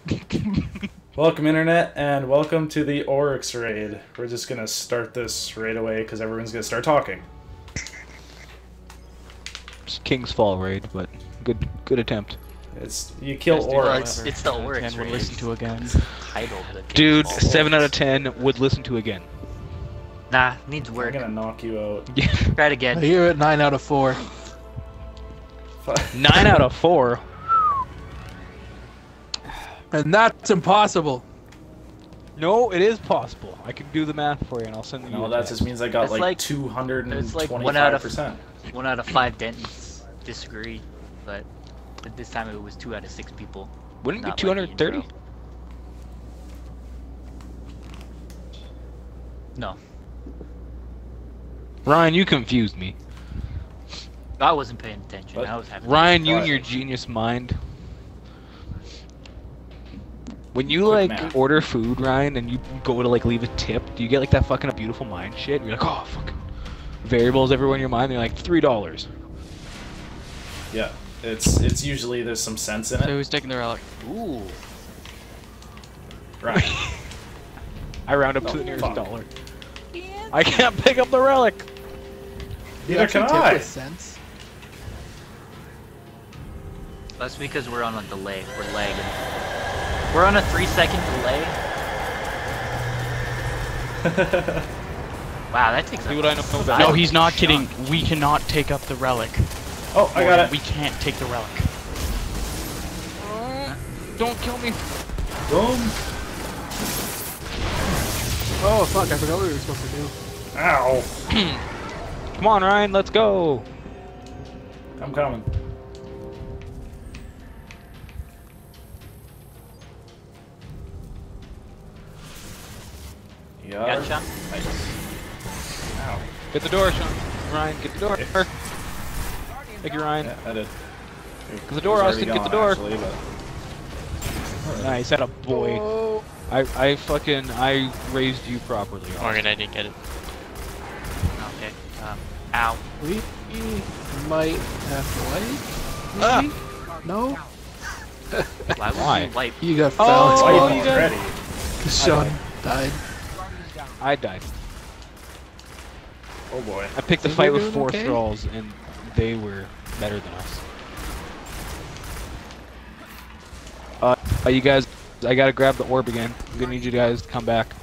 Welcome, Internet, and welcome to the Oryx raid. We're just gonna start this right away because everyone's gonna start talking. It's King's Fall raid, but good attempt. It's you kill Oryx. It's the Oryx We'll raid. listen to again. Titled the Dude, King's Fall. 7 out of 10 would listen to again. Nah, needs I'm work. gonna knock you out. Yeah. Try it again. You're at 9 out of 4. 9 out of 4. And that's impossible. No, it is possible. I can do the math for you, and I'll send you. No, a that text. just means I got It's like like- 225%. 1 out of 5 Dentons disagree, but this time it was 2 out of 6 people. Wouldn't it be Not like the 230? intro. No, Ryan, you confused me. I wasn't paying attention. What? I was having. Ryan, you and What? your genius mind. When you Quick like math. order food, Ryan, and you go to like leave a tip, do you get like that fucking beautiful mind shit? You're like, oh fuck. Variables everywhere in your mind. They're like $3. Yeah, it's usually there's some sense in So it. who's taking the relic? Ooh, Right. I round up Oh, to the nearest fuck. dollar. I can't pick up the relic. Neither can Actually tip I. with sense. that's because we're on a delay. We're lagging. We're on a 3-second delay. Wow, that takes. See what I know about No, it. he's not kidding. We cannot take up the relic. Oh, I got it. We can't take the relic. Don't kill me. Boom. Oh fuck, I forgot what we were supposed to do. Ow. Come on, Ryan, let's go. I'm coming. Yeah. Gotcha. Ow. Get the door, Sean. Ryan, get the door. Okay. Thank you, Ryan. Yeah, I did. the door, It was Austin, already get the gone, door. actually, but- Nice, that a boy. Oh. I raised you properly. Austin. Morgan, I didn't get it. Okay. Ow. We might have to wipe. Ah. Maybe? No? Why would Why? you wipe? You got Oh, found Wipe you spawn. got- already. Sean died. I died. Oh boy. I picked the Think fight we're with doing 4 okay? thralls, and they were better than us. You guys, I gotta grab the orb again. I'm gonna need you guys to come back.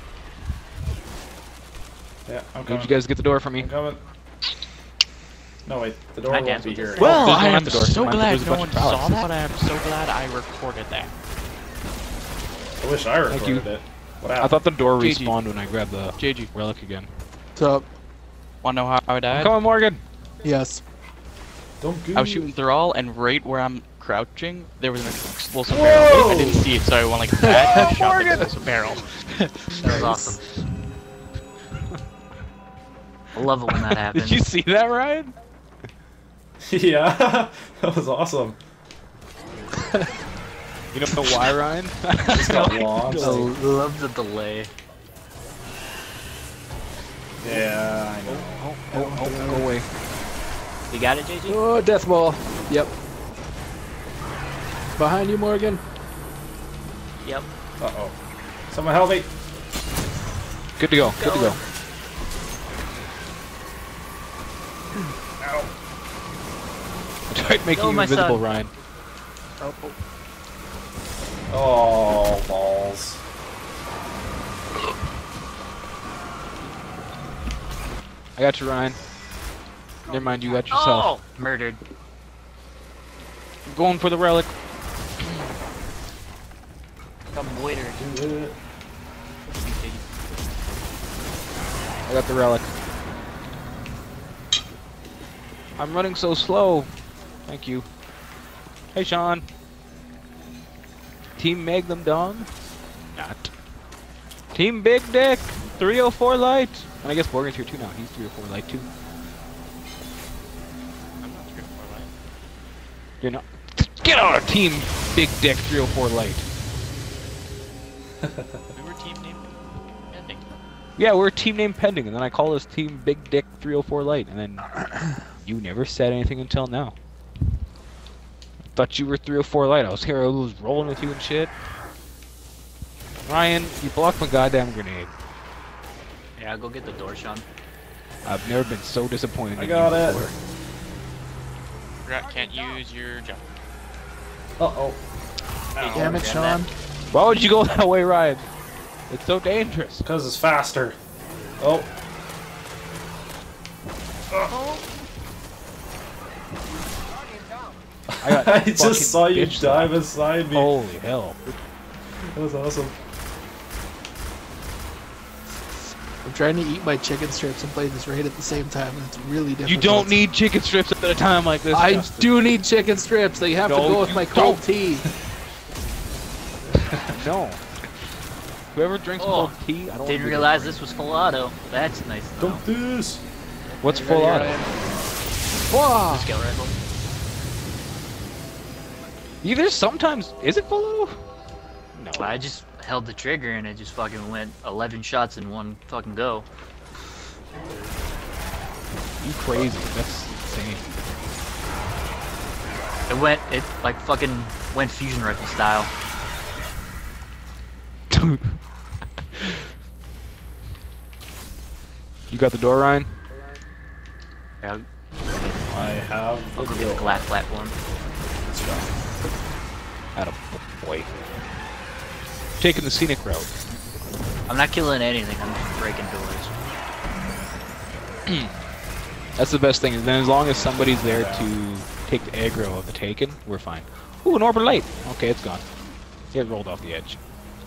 Yeah, I'm Need coming. you guys to get the door for me. I'm coming. No wait, the door I won't dance be with here. this. Well, There's I one at am the door. so Mind, glad there's a no bunch one of pallets. saw that, but I am so glad I recorded that. I wish I Thank you. recorded it. What I happened? thought the door GG. respawned when I grabbed the JG. relic again. What's up? Wanna know how I I'm died? coming, Morgan. Yes. Don't I was shooting through all, and right where I'm crouching, there was an explosive Whoa! barrel. I didn't see it, so I went like that and shot the Morgan! explosive barrel. That was awesome. I love it when that happens. Did you see that, Ryan? Yeah, that was awesome. You don't know why, Ryan? Just got launched. I love the delay. Yeah, I know. Oh, go away. You got it, JG? Oh, death ball. Yep. Behind you, Morgan. Yep. Uh-oh. Someone help me. Good to go. Good to go. Ow. I tried making Go, you my invisible, son. Ryan. Oh, balls. I got you, Ryan. Never mind, you got yourself. Oh! Murdered. I'm going for the relic. Come waiter. I got the relic. I'm running so slow. Thank you. Hey, Sean. Team Magnum Dong? Not. Team Big Dick! 304 Light! And I guess Morgan's here too now. He's 304 Light too. I'm not 304 light. You're not. Get out of Team Big Dick 304 Light. We were team named ending. Yeah, we're team name pending, and then I call us Team Big Dick 304 Light, and then you never said anything until now. Thought you were 3 or 4 light. I was rolling with you and shit. Ryan, you blocked my goddamn grenade. Yeah, go get the door, Sean. I've never been so disappointed I in got you it. before. Forgot can't use your jump. Uh-oh. Damn it, grab Sean. Why would you go that way, Ryan? It's so dangerous. Because it's faster. Oh. I got I fucking just saw you bitch dive slapped. beside me. Holy hell. That was awesome. I'm trying to eat my chicken strips and play this raid at the same time, and it's really difficult. You don't need chicken strips at a time like this. I Justin. do need chicken strips. They have to No, go with you my cold don't. tea. No. Whoever drinks Oh, cold tea, I don't Didn't wanna realize be this was full auto. That's nice. to know. Don't do this. there. What's full Ready, auto? Ryan? Whoa! Scout rifle. Either sometimes is it full auto? No. Well, I just held the trigger and it just fucking went 11 shots in one fucking go. You crazy? That's insane. It like fucking went fusion rifle style. You got the door, Ryan? Yeah, I have I'll the go get the door. glass platform. Let's go. Atta boy. Taking the scenic route. I'm not killing anything, I'm just breaking doors. That's the best thing. And then as long as somebody's there to take the aggro of the Taken, we're fine. Ooh, an orbital light. Okay, it's gone. It rolled off the edge.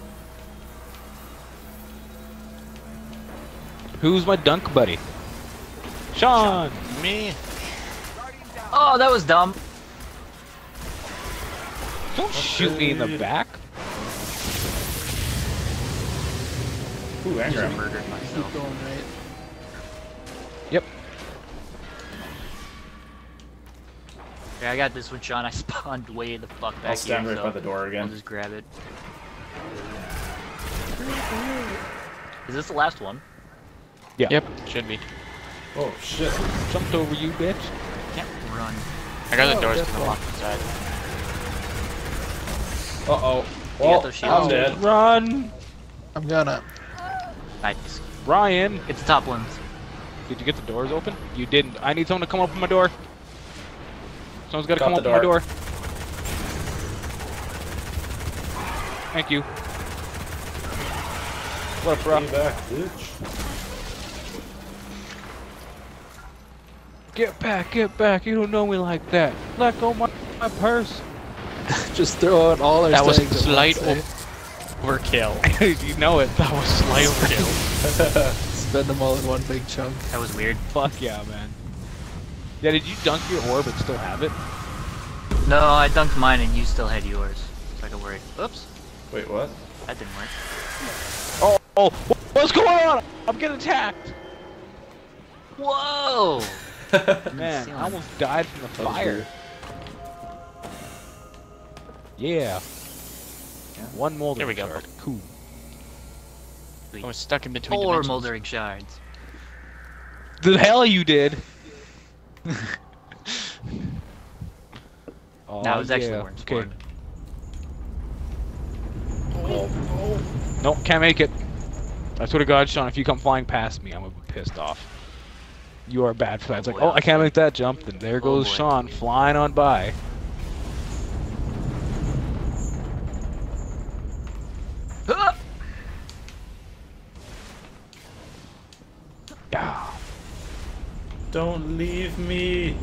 Who's my dunk buddy? Sean! Me? Oh, that was dumb. Don't shoot me in the back. Ooh, I anger. murdered Keep myself. going, right? Yep. Yeah, I got this one, Sean. I spawned way the fuck back I'll stand here, right so by the door I'll again. just grab it. Is this the last one? Yeah. Yep, should be. Oh, shit. Jumped over you, bitch. Can't run. I got the doors that's to the fine. locked inside. Uh-oh. You Well, got those shields? I'm dead. Run! I'm gonna. Nice. Ryan! It's the top ones. Did you get the doors open? You didn't. I need someone to come open my door. Someone's got to Got come the open my door. door. Thank you. What up, bro? Stay back, bitch. Get back, get back. You don't know me like that. Let go my purse. Just throw out all our That was sayings at slight once, eh? overkill. You know it. That was slight overkill. Spend them all in one big chunk. That was weird. Fuck yeah, man. Yeah, did you dunk your orb and still have it? No, I dunked mine and you still had yours. So I can worry. Oops. Wait, what? That didn't work. Oh, what's going on? I'm getting attacked. Whoa! Man, I almost died from the That was fire. weird. Yeah. One moldering There we go. shard. Cool. I was stuck in between Four dimensions. moldering shards. The hell you did. Oh, That was actually yeah. weren't Okay. spawned. Nope, can't make it. I swear to God, Sean, if you come flying past me, I'm gonna be pissed off. You are bad for that. It's like, boy. oh, I can't make that jump. Then there goes boy. Sean flying on by. Ah! Yeah. Don't leave me.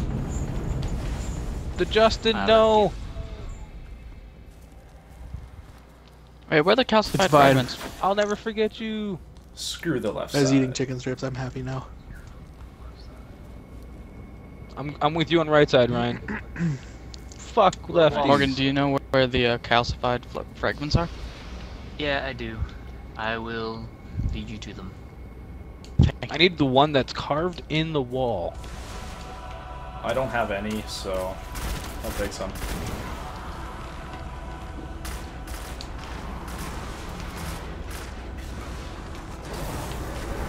The Justin, I no. Wait, where are the calcified It's fine. fragments? I'll never forget you. Screw the left I was side. eating chicken strips. I'm happy now. I'm with you on right side, Ryan. Fuck left. Morgan, do you know where the calcified fragments are? Yeah, I do. I will lead you to them. I need the one that's carved in the wall. I don't have any, so I'll take some.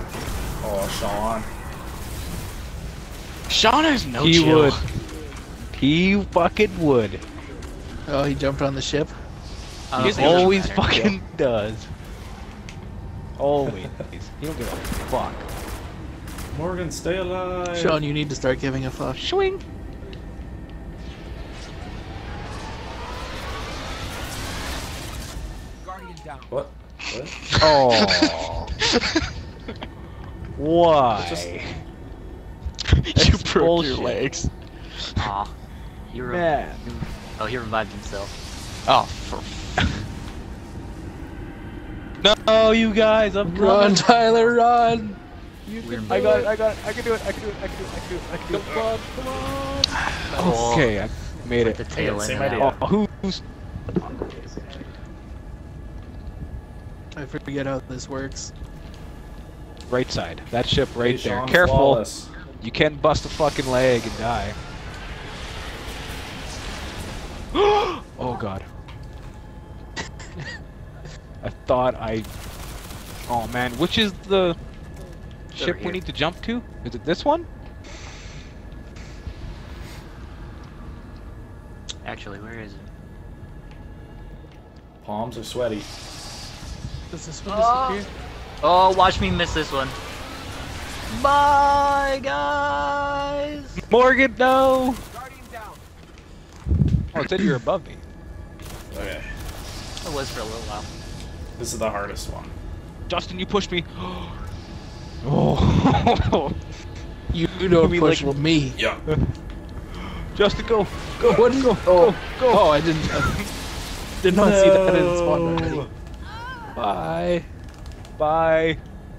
Oh, Sean. Sean has no He chill. would. He fucking would. Oh, he jumped on the ship. I He don't think it always matter. fucking does. Always. He don't give a fuck. Morgan, stay alive. Sean, you need to start giving a fuck. Swing. What? What? Oh. Why? Just- You That's broke bullshit. your legs. Aw. He Man. Oh, he revived himself. Oh, for No, you guys, I'm Run, coming. Tyler, run! We're I got it, I got it, I can do it, I can do it, I can do it, I can do it, I can do it. Come on, come on. Oh, Okay, I made Like it. the tail Yeah, same end of idea. that. Oh, who's... I forget how this works. Right side. That ship right Hey, there. Sean, Careful. flawless. You can bust a fucking leg and die. Oh god. I thought I... Oh man, which is the ship we here. need to jump to? Is it this one? Actually, where is it? Palms are sweaty. Does this one Oh. disappear? Oh, watch me miss this one. Bye, guys. Morgan, no! Oh, it said you're above me. Okay. It was for a little while. This is the hardest one. Justin, you pushed me. Oh. You don't mean push like- me. Yeah. Justin, go. Go. What is? Go. Oh, Go. oh, I didn't. Did not see that it spawned already. Bye. Bye.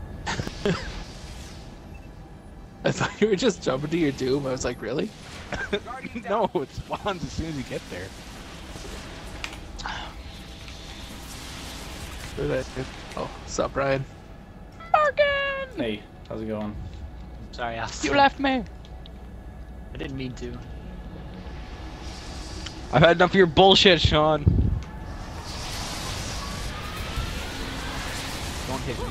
I thought you were just jumping to your doom. I was like, really? No, it spawns as soon as you get there. Where did I- Oh, sup, Ryan? Hey, how's it going? Sorry, I was You left me. I didn't mean to. I've had enough of your bullshit, Sean. Don't hit me.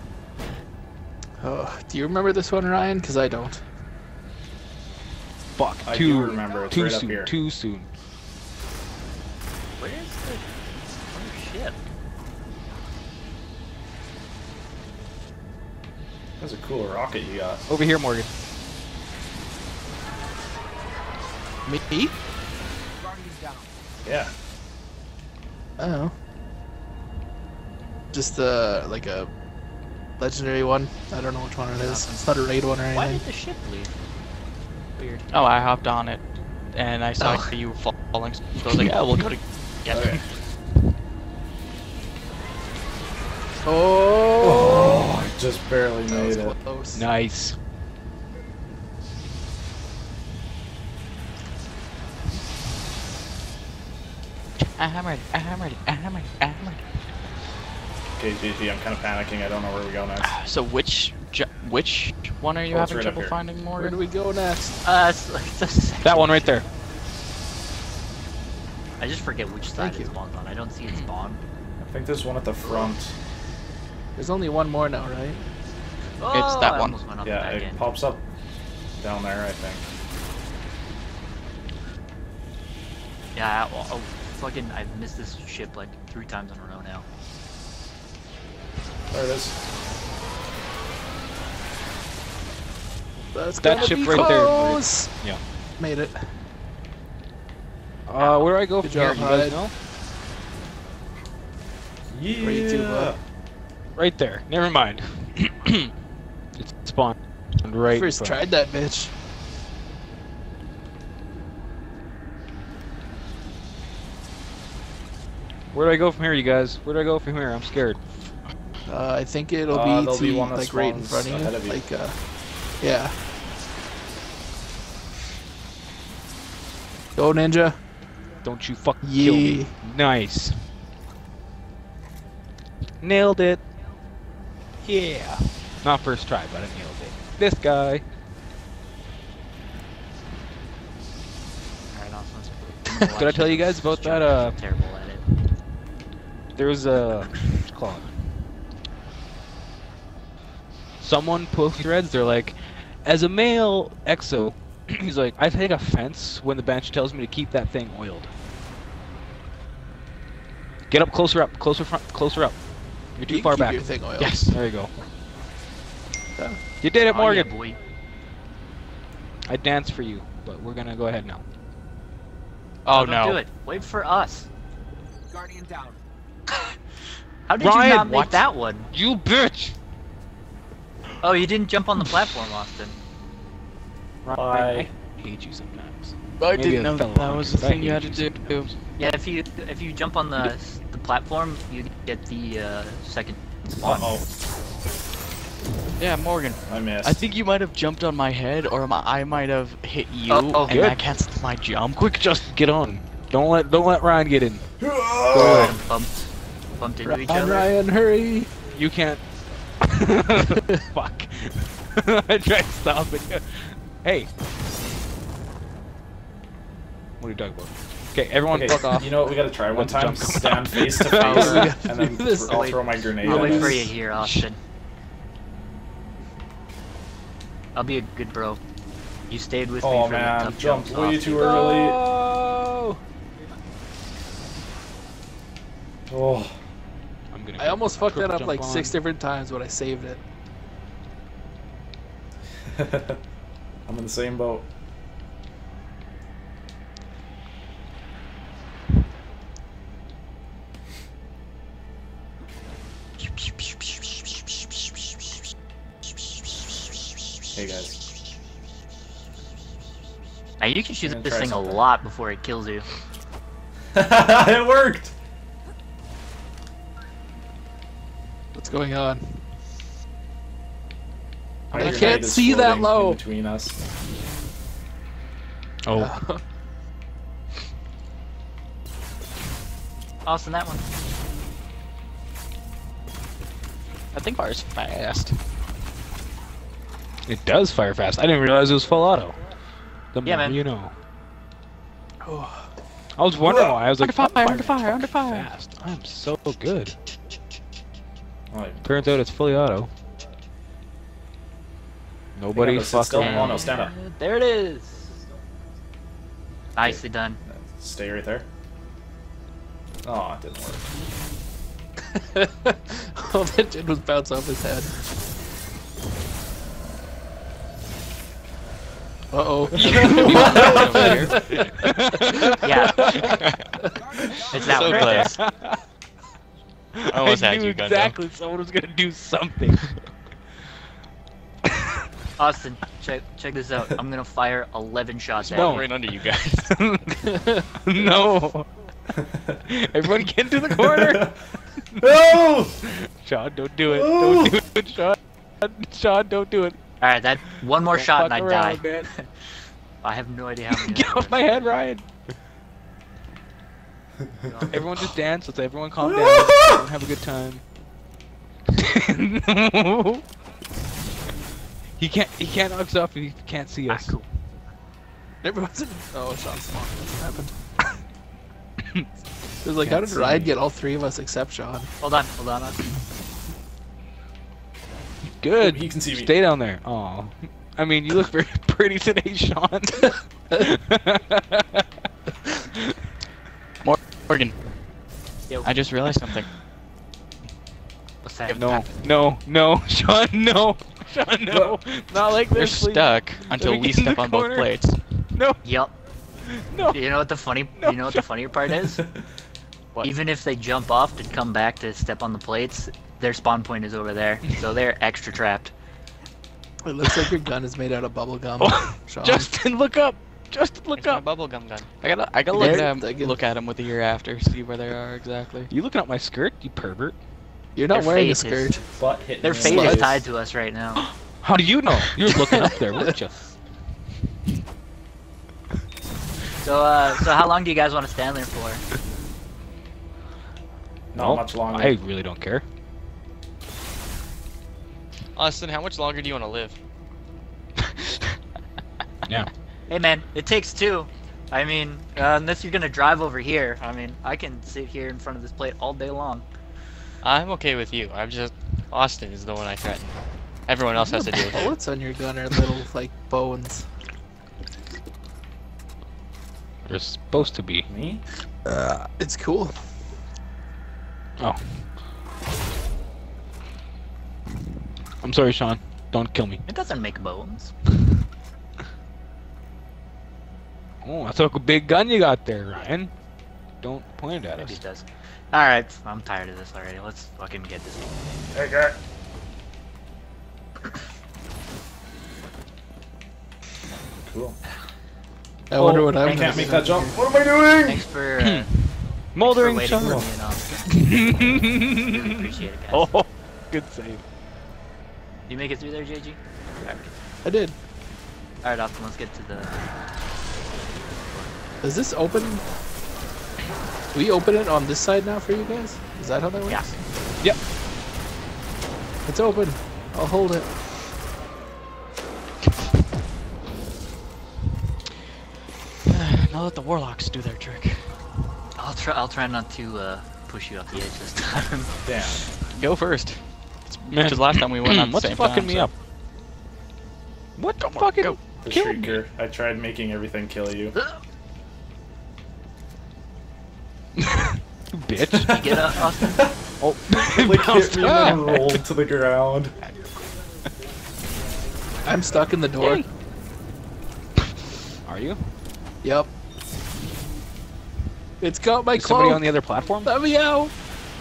Oh, do you remember this one, Ryan? Because I don't. Fuck. I too do remember, it's too right up soon. here. Too soon. Where's the other ship? That's a cool rocket you got. Over here, Morgan. Me? Yeah. Oh. Just like a legendary one. I don't know which one it is. It's not a raid one or Why anything. did the ship leave? Weird. Oh, I hopped on it, and I saw Oh. you falling, so I was like, "Oh, we'll go to." Yeah. Okay. Oh! I just barely That was made it. close. Nice. I'm ready. I'm ready. I'm ready. I'm ready. Okay, GG, I'm kind of panicking. I don't know where we go next. So which one are you Oh, it's having right up trouble here. finding, Where Morgan? do we go next? It's like the second That one right there. ship. I just forget which side Thank it you. spawns on. I don't see it spawn. I think there's one at the front. There's only one more now, right? Oh, that I one. almost went on the Yeah, back it end. pops up down there, I think. Yeah, fucking, I've missed this ship like 3 times in a row now. There it is. That's That gonna ship be right there, Morgan. close. Yeah. Made it. Where do I go Good from here? job, You guys Hyde. know? Yeah. Where you to, Right there. Never mind. It's spawned right. in First front. tried that bitch. Where do I go from here, you guys? Where do I go from here? I'm scared. I think it'll there'll be be to one that like right in spawns front ahead of of you. you. Like, yeah. Go ninja. Don't you fucking kill me. Yeah. Nice. Nailed it. Yeah. Not first try, but I nailed it. This guy. Alright, awesome. Did I tell you guys about that, Terrible at it. There's a... What's it called? Someone posted threads, they're like, as a male EXO, He's like, I take offense when the bench tells me to keep that thing oiled. Get up, closer up, closer up. You're too You far keep back. your thing oiled. Yes, there you go. You did it, Oh, yeah, Morgan. boy. I danced for you, but we're gonna go ahead now. Oh Don't no. do it. Wait for us. Guardian down. How did Ryan, you not make what? that one? You bitch! Oh, you didn't jump on the platform, Austin. Ryan, I hate you sometimes. I Maybe didn't a know fellow that was the hunter, but I thing you had hate to you do. sometimes. Yeah, if you jump on the platform, you get the second spawn. Uh-oh. Yeah, Morgan. I missed. I think you might have jumped on my head, or I might have hit you, Oh, and good. that canceled my jump. Quick, just get on. Don't let Ryan get in. Go ahead. Bumped into each other. Ryan, hurry! You can't. Fuck. I tried stopping you. Hey. What are you talking about? Okay, everyone Okay, fuck off. you know what? We gotta try one Let the time. jump come Stand out. face to Oh, face, we gotta and then do this. I'll throw my grenade. I'll at wait us. for you here, Austin. I'll be a good bro. You stayed with me Oh for the man, tough jumped jumps, way Austin. too early. Oh! Oh, I'm gonna I almost fucked that up jump like on. 6 different times, but I saved it. I'm in the same boat. Hey guys. Now you can shoot Gonna this try thing something. a lot before it kills you. It worked! What's going on? My I grenade can't is see that floating low. in between us. Oh. Austin, that one. I think fire's fast. It does fire fast. I didn't realize it was full auto. The Yeah, more man. you know. Oh, I was wondering why. I was like, Under fire, "I'm under fire, under fire." fast. I'm so good. Oh, Turns out it's fully auto. Nobody gotta sit still. fucking. Oh, no, stand up. There it is. Nicely done. Stay right there. Oh, it didn't work. oh, that did was bounce off his head. Uh-oh. Yeah. It's that So one right close. there. I almost I had knew you, Gundo. exactly someone was gonna do something. Austin, check this out. I'm gonna fire 11 shots at No. you. Right under you guys. No. Everyone get into the corner. No! Sean, don't do it. Don't do it, Sean. Sean, don't do it. Alright, that one more Don't shot and fuck I around, die. man. I have no idea how many. Get there off were. my head, Ryan. Everyone just dance. Let's everyone calm down. Everyone have a good time. No. He can't knock us off if he can't see us. Cool. Everyone's in. Oh, Sean's smart. What happened? It was like, how Can't did see Ryan me. get all 3 of us except Sean? Hold on, Austin. Good. He can see me. Stay down there. Oh, I mean, you look very pretty today, Sean. Morgan, Yo, I just realized something. what's that? No, Sean, no, Sean, no, not like You're this. please. stuck until me we get in the step on both corner. plates. No, Yup. no. You know what the funny? No, you know what the funnier part is? What? Even if they jump off and come back to step on the plates, their spawn point is over there, so they're extra trapped. It looks like your gun is made out of bubble gum. Oh, Sean. Justin, look up. Justin, look It's my up. bubblegum gun. I gotta look There, at I can- look at them with a year after, see where they are exactly. You looking at my skirt, you pervert? You're not Their wearing a face is- skirt. Butt hitting Their me in fate the is face. tied to us right now. How do you know? You were looking up there, weren't you? So how long do you guys want to stand there for? Not much longer. I really don't care. Austin, how much longer do you want to live? Yeah. Hey man, it takes 2. I mean, unless you're gonna drive over here, I mean, I can sit here in front of this plate all day long. I'm okay with you. I'm just Austin is the one I threaten. Everyone else has to deal with it. Bullets on your gun are little like bones. There's supposed to be. Me? It's cool. Oh. I'm sorry, Sean. Don't kill me. It doesn't make bones. Oh, that's a big gun you got there, Ryan. Don't point it at Maybe us. it does. Alright, I'm tired of this already. Let's fucking get this game. Hey, guy. Cool. I wonder what I'm I gonna can't do. make that jump. What am I doing? Thanks for, Moldering waiting for Sean. me and Austin. Really appreciate it, guys. Oh, good save. You make it through there, JG? I did. Alright, Austin, let's get to the... Does this open? We open it on this side now for you guys? Is that how that works? Yeah. Yep. It's open. I'll hold it. Now let the warlocks do their trick. I'll try not to push you off the edge this time. Damn. Go first. Man. Because last time we went on the What's same fucking time, me so- up? What the Come on, fucking go. The killed me? Shrieker. I tried making everything kill you. Bitch. You get up, Austin? Oh, Like bounced hit me and then rolled to the ground. I'm stuck in the door. Are you? Yep. It's got my Is somebody cloak. on the other platform? Let me out.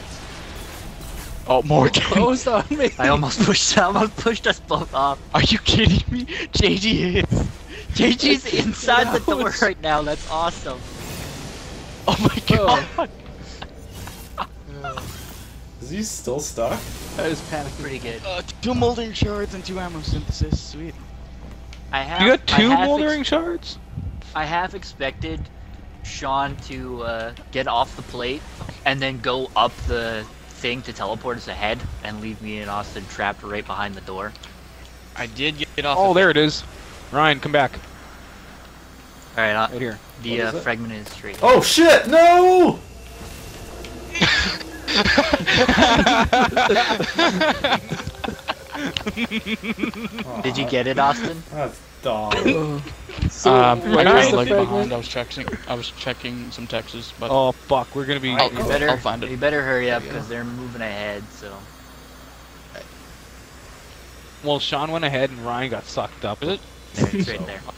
Oh, Morgan. Closed on me. I almost pushed us both off. Are you kidding me? JG is. JG's inside the door out. right now, that's awesome. Oh my god. Is he still stuck? I was panicking. Pretty good. 2 moldering shards and 2 ammo synthesis. Sweet. I have, You got I two half moldering shards? I half expected Sean to get off the plate and then go up the thing to teleport us ahead and leave me and Austin trapped right behind the door. I did get off. Oh, there it is. Ryan, come back. Alright, Right here. the What is it? fragment is straight. Oh shit! No! Did you get it, Austin? That's dumb. So, I where's got the like fragment? behind. I was checking some texts, but Oh, fuck. We're gonna be... Oh, You better, I'll find it. You better hurry up There you because go. they're moving ahead. So Well, Sean went ahead and Ryan got sucked up. is it? there, it's right there.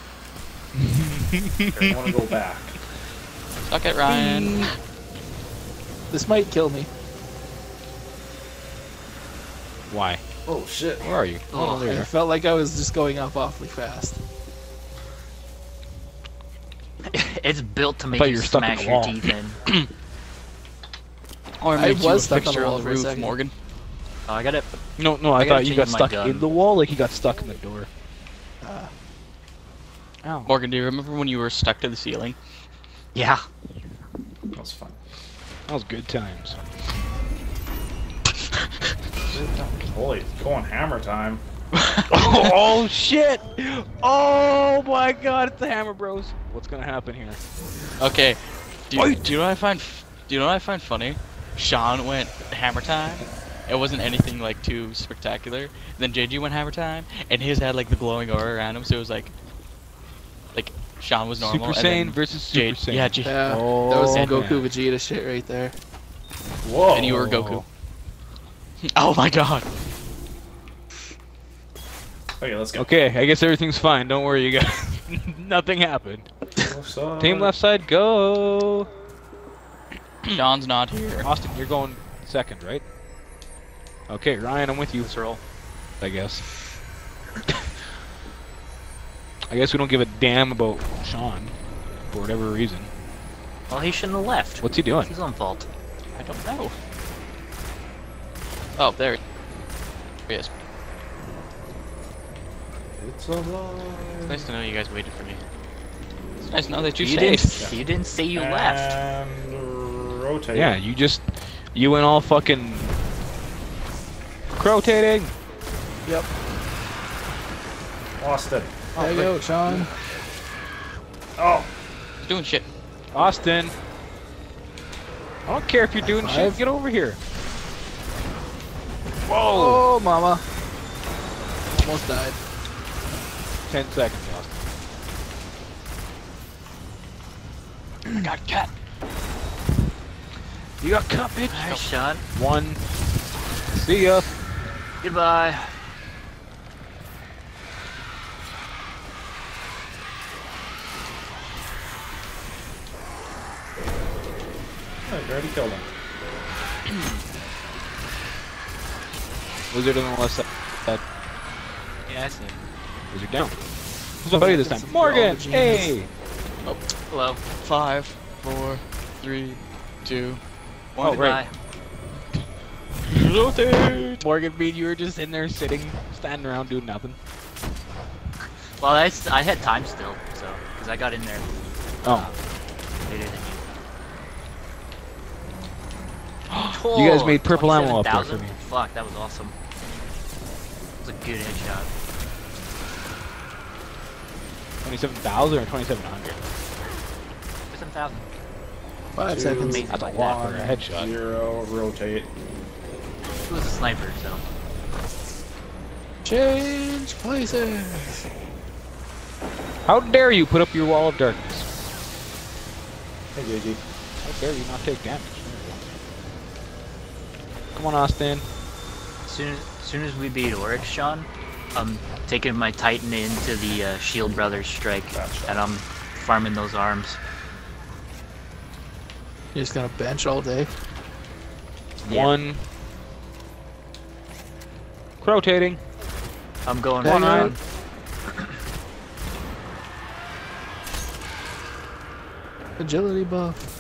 So, I want to go back. Suck it, Ryan. This might kill me. Why? Oh shit. Where are you? Oh, there you I are. felt like I was just going up awfully fast. it's built to make thought you you were stuck in smash the your wall. teeth in. Or I make you was a stuck on the fixture wall on the for a roof, second. Morgan. Oh, I got it. No, I I gotta thought you got change my stuck gun. in the wall like he got stuck in the door. Ow. Morgan, do you remember when you were stuck to the ceiling? Yeah. That was fun. That was good times. Holy, going hammer time. Oh, shit! Oh, my God, it's the Hammer Bros. What's gonna happen here? Okay. Do you know what I find? Do you know what I find funny? Sean went hammer time. It wasn't anything like too spectacular. Then JG went hammer time, and his had like the glowing aura around him, so it was like Sean was normal. Super and Saiyan then versus Super Saiyan. Yeah, Yeah, Oh, that was some and- Goku Vegeta shit right there. Whoa. and you were Goku. Oh my god. Okay, let's go. Okay, I guess everything's fine. Don't worry, you guys. Nothing happened. Team left side, go! Sean's not here. Austin, you're going second, right? Okay, Ryan, I'm with you. Let's roll. I guess. I guess we don't give a damn about Sean for whatever reason. Well, he shouldn't have left. What's he doing? It's his own fault. I don't know. Oh, there he is. It's alive. It's nice to know you guys waited for me. It's nice to know that you, You stayed. didn't say you left. And rotate. Yeah, you went all fucking rotating. Yep. Austin. There you go, Sean. Oh. He's doing shit. Austin. I don't care if you're doing shit. five. Get over here. Whoa! Oh, mama. Almost died. 10 seconds, Austin. I got cat. You got cut, bitch. Alright, Sean. 1. See ya. Goodbye. Oh, you already killed him. Wizard on the left side. Yeah, I see him. Wizard down. Who's my buddy this time? Morgan! Hey! Hello. 5, 4, 3, 2, 1. Oh, right. Goodbye. Rotate! Morgan, me and you were just in there sitting, standing around doing nothing. Well, I had time still, so because I got in there Oh. later than you. You guys made purple ammo up there for 27,000? me. Fuck, that was awesome. It was a good headshot. 27,000 or 2,700? 27,000. 5 seconds. Amazing. That's a like lot for that. a headshot. 0, rotate. It was a sniper, so. Change places. How dare you put up your wall of darkness? Hey, JG. How dare you not take damage? Come on, Austin. Soon as we beat Oryx, Sean, I'm taking my Titan into the Shield Brothers strike, Gotcha. and I'm farming those arms. You're just gonna bench all day. Yeah. 1. Rotating. I'm going Hang for on. Agility buff.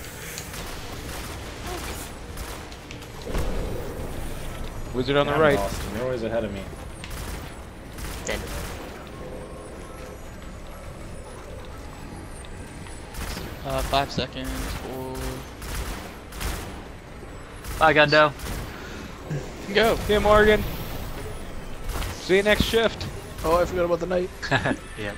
Wizard on the Damn, right. Austin, you're always ahead of me. dead. 5 seconds. 4. Bye, Gundo. Go. Hey, Morgan. See you next shift. Oh, I forgot about the knight. Yeah.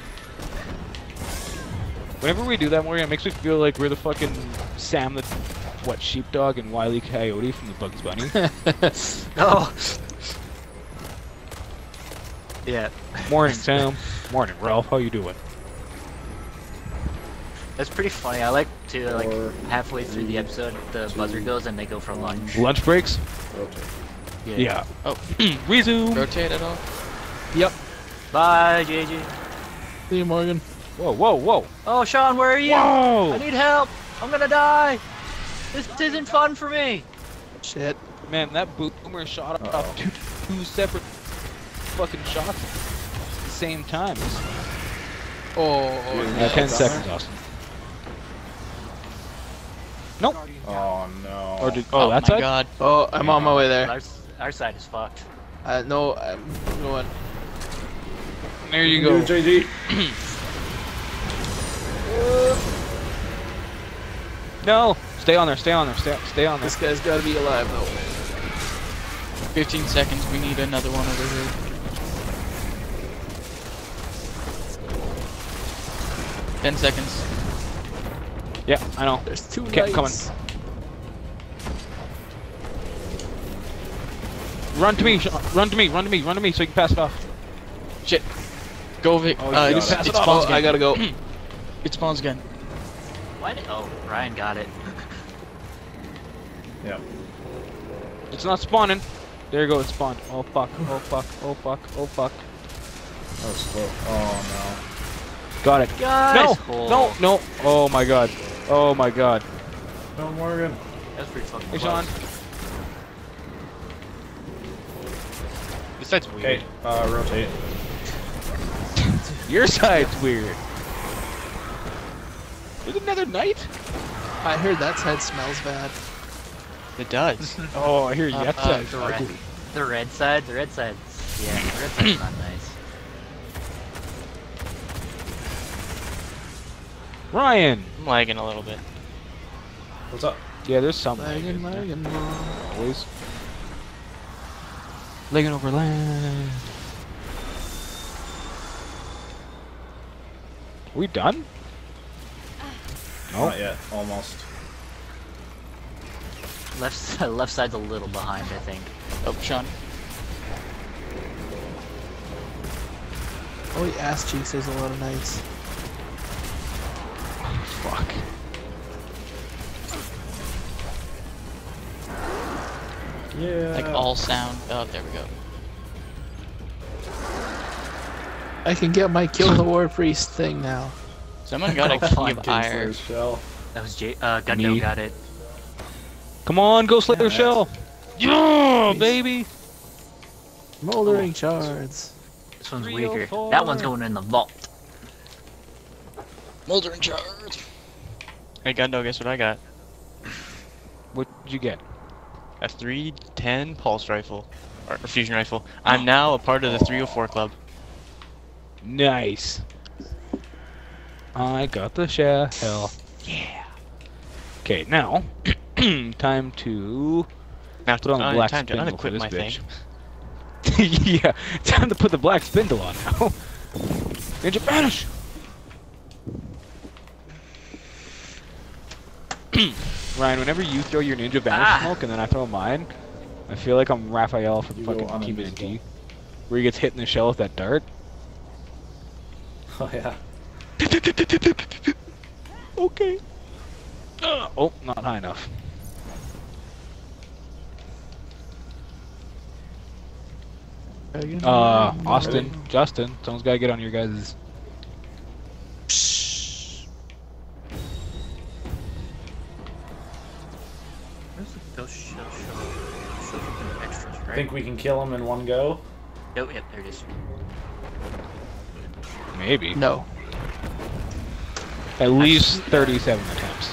Whenever we do that, Morgan, it makes me feel like we're the fucking Sam the sheepdog and Wile E. Coyote from the Bugs Bunny. Oh. Yeah. Morning, Sam. Morning, Ralph. How you doing? That's pretty funny. I like to Four, like halfway through the episode, the buzzer goes and they go for lunch. Lunch breaks? Rotate. Yeah. Oh, Resume. rotate at all? Yep. Bye, JJ. See you, Morgan. Whoa, whoa, whoa. Oh, Sean, where are you? Whoa! I need help. I'm gonna die. This isn't fun for me. Shit. Man, that boomer shot off two separate fucking shots at the same time. Oh. Yeah, 10 seconds, Austin. Nope. Oh no. Or did, Oh, that my side? god. Oh, I'm on my way there. Our side is fucked. No, I'm going. There you go. JG. No! Stay on there, stay on there, stay on there. This guy's gotta be alive though. 15 seconds. We need another one over here. 10 seconds. Yeah, I know. There's 2 Okay, coming. knights. Run to me, run to me, run to me, run to me so you can pass it off. Shit. Go, Vic. Oh, you got it it. spawns Oh, again. I gotta go. It spawns again. Why did? Oh, Ryan got it. Yeah. It's not spawning. There you go, it spawned. Oh fuck, oh fuck, oh fuck, oh fuck. That was slow. Oh Got it. Guys. No, no. Oh my god. Oh my god. no. No, Morgan. That's pretty fucking Hey, close. Sean. This side's weird. Okay, rotate. Your side's weird. There's another knight? I heard that side smells bad. It does. Oh, I hear that side. The red, the red side. The red side. Yeah, the red side's not nice. Ryan! I'm lagging a little bit. What's up? Yeah, there's some Lagging, lagging. always. Lagging over land. We done? Not yet. Almost. Left side's a little behind, I think. Oh, Sean. Oh, he ass cheeks. There's a lot of knights. Fuck. Yeah. Like all sound. Oh, there we go. I can get my kill the war priest thing now. Someone got a key of iron. Shell. That was Gundo Me. got it. Come on, go slay the Damn it. shell. Yeah, baby. Moldering shards. This one's 304. weaker. That one's going in the vault. Moldering charge. Hey, Gundo, guess what I got? What'd you get? A 310 pulse rifle. Or fusion rifle. I'm now a part of the 304 club. Nice. I got the shell. Yeah. Okay, now time to Now, put on the black time to spindle for unequip this my bitch. thing. Yeah, time to put the black spindle on now. Ninja vanish. Ryan, whenever you throw your ninja vanish smoke and then I throw mine, I feel like I'm Raphael from You go fucking Team uninvisible. NT, where he gets hit in the shell with that dart. Oh yeah. Okay. Oh, not high enough. Austin, Justin, someone's gotta get on your guys'. Those show extras, right? I think we can kill him in one go. Oh, yep, there it is. Maybe. No. At least 37 attempts.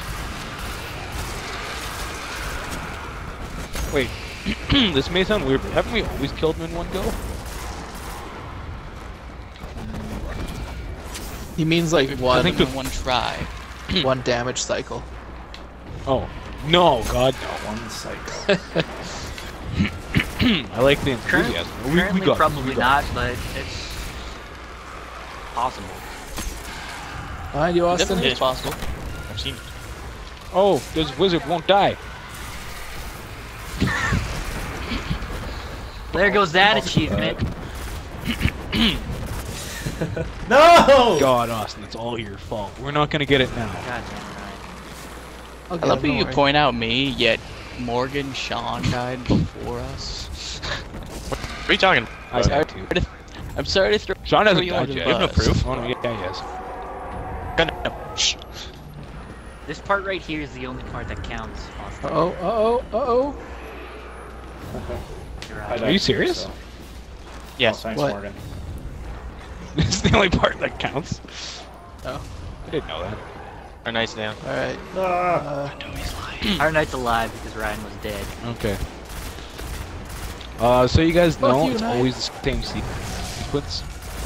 Wait, this may sound weird, but haven't we always killed him in one go? He means like one, think In one try. one damage cycle. Oh, no, God, no. One cycle. I like the enthusiasm. Currently, we got probably we got not, but it's possible. Behind you, Austin. It is possible. I've seen it. Oh, this wizard won't die. There goes that achievement. No! God, Austin, it's all your fault. We're not gonna get it now. God damn it, Ryan. I'll I get love him, how don't you worry. point out me, yet Morgan, Sean died before us. What are you talking? I had to. I'm sorry to throw. Sean hasn't you died under the yet. You have no bus. proof. Oh, no, yeah, he has. Gundo. Shh. This part right here is the only part that counts. Austin. Uh-oh, uh-oh, uh-oh. You're I out. died you too, serious? so- Yes. Oh, thanks, What? Morgan. This is the only part that counts. Oh, I didn't know that. Or nice now. alright. Ah, Our knight's alive because Ryan was dead. Okay. So you guys Fuck know you, it's Knight. always the same sequence.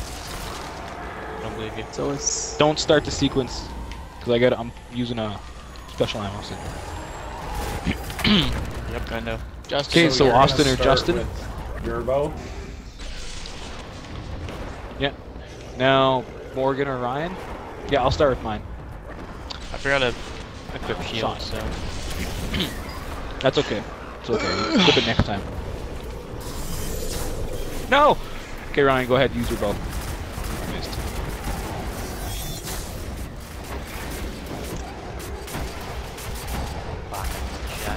I don't believe you. So it's... Don't start the sequence, because I'm using a special ammo. So. Yep, Gundo. Just Okay, so you're gonna Austin or start Justin? with your bow? Yeah. Now Morgan or Ryan? Yeah, I'll start with mine. I forgot to equip shield, so. That's okay. It's okay. Flip it next time. No. Okay, Ryan, go ahead. Use your bow. I missed. Shot.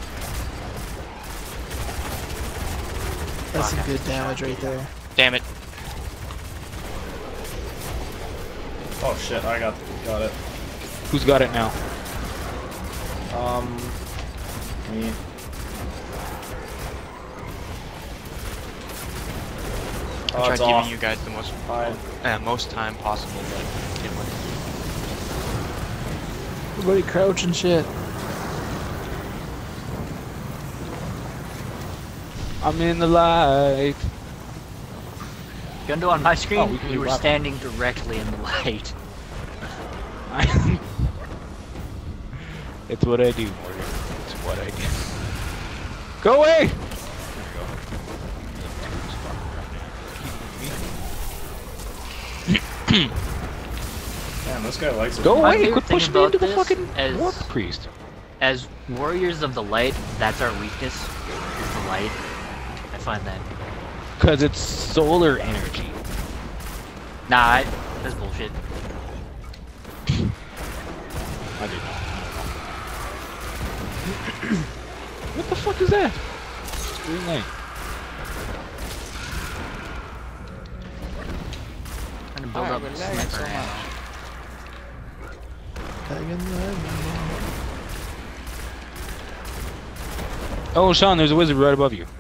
That's some good damage right there. Damn it. Oh shit, I got it. Who's got it now? Me. I Oh, tried it's giving off. you guys the most time possible, but didn't work. Everybody crouch and shit. I'm in the light. Gundo, on my screen, Oh, we can you were leave standing directly in the light. It's what I do, Morgan. It's what I do. Go away! Man, this guy likes it. Go My away! favorite Quit thing pushing me about into the this fucking is- warp priest. As warriors of the light, that's our weakness. Is the light. I find that. Cause it's solar energy. Nah, that's bullshit. I didn't know. What the fuck is that? Green lane. Trying to build Alright, up we're lagging sniper so ammo. Oh, Sean, there's a wizard right above you.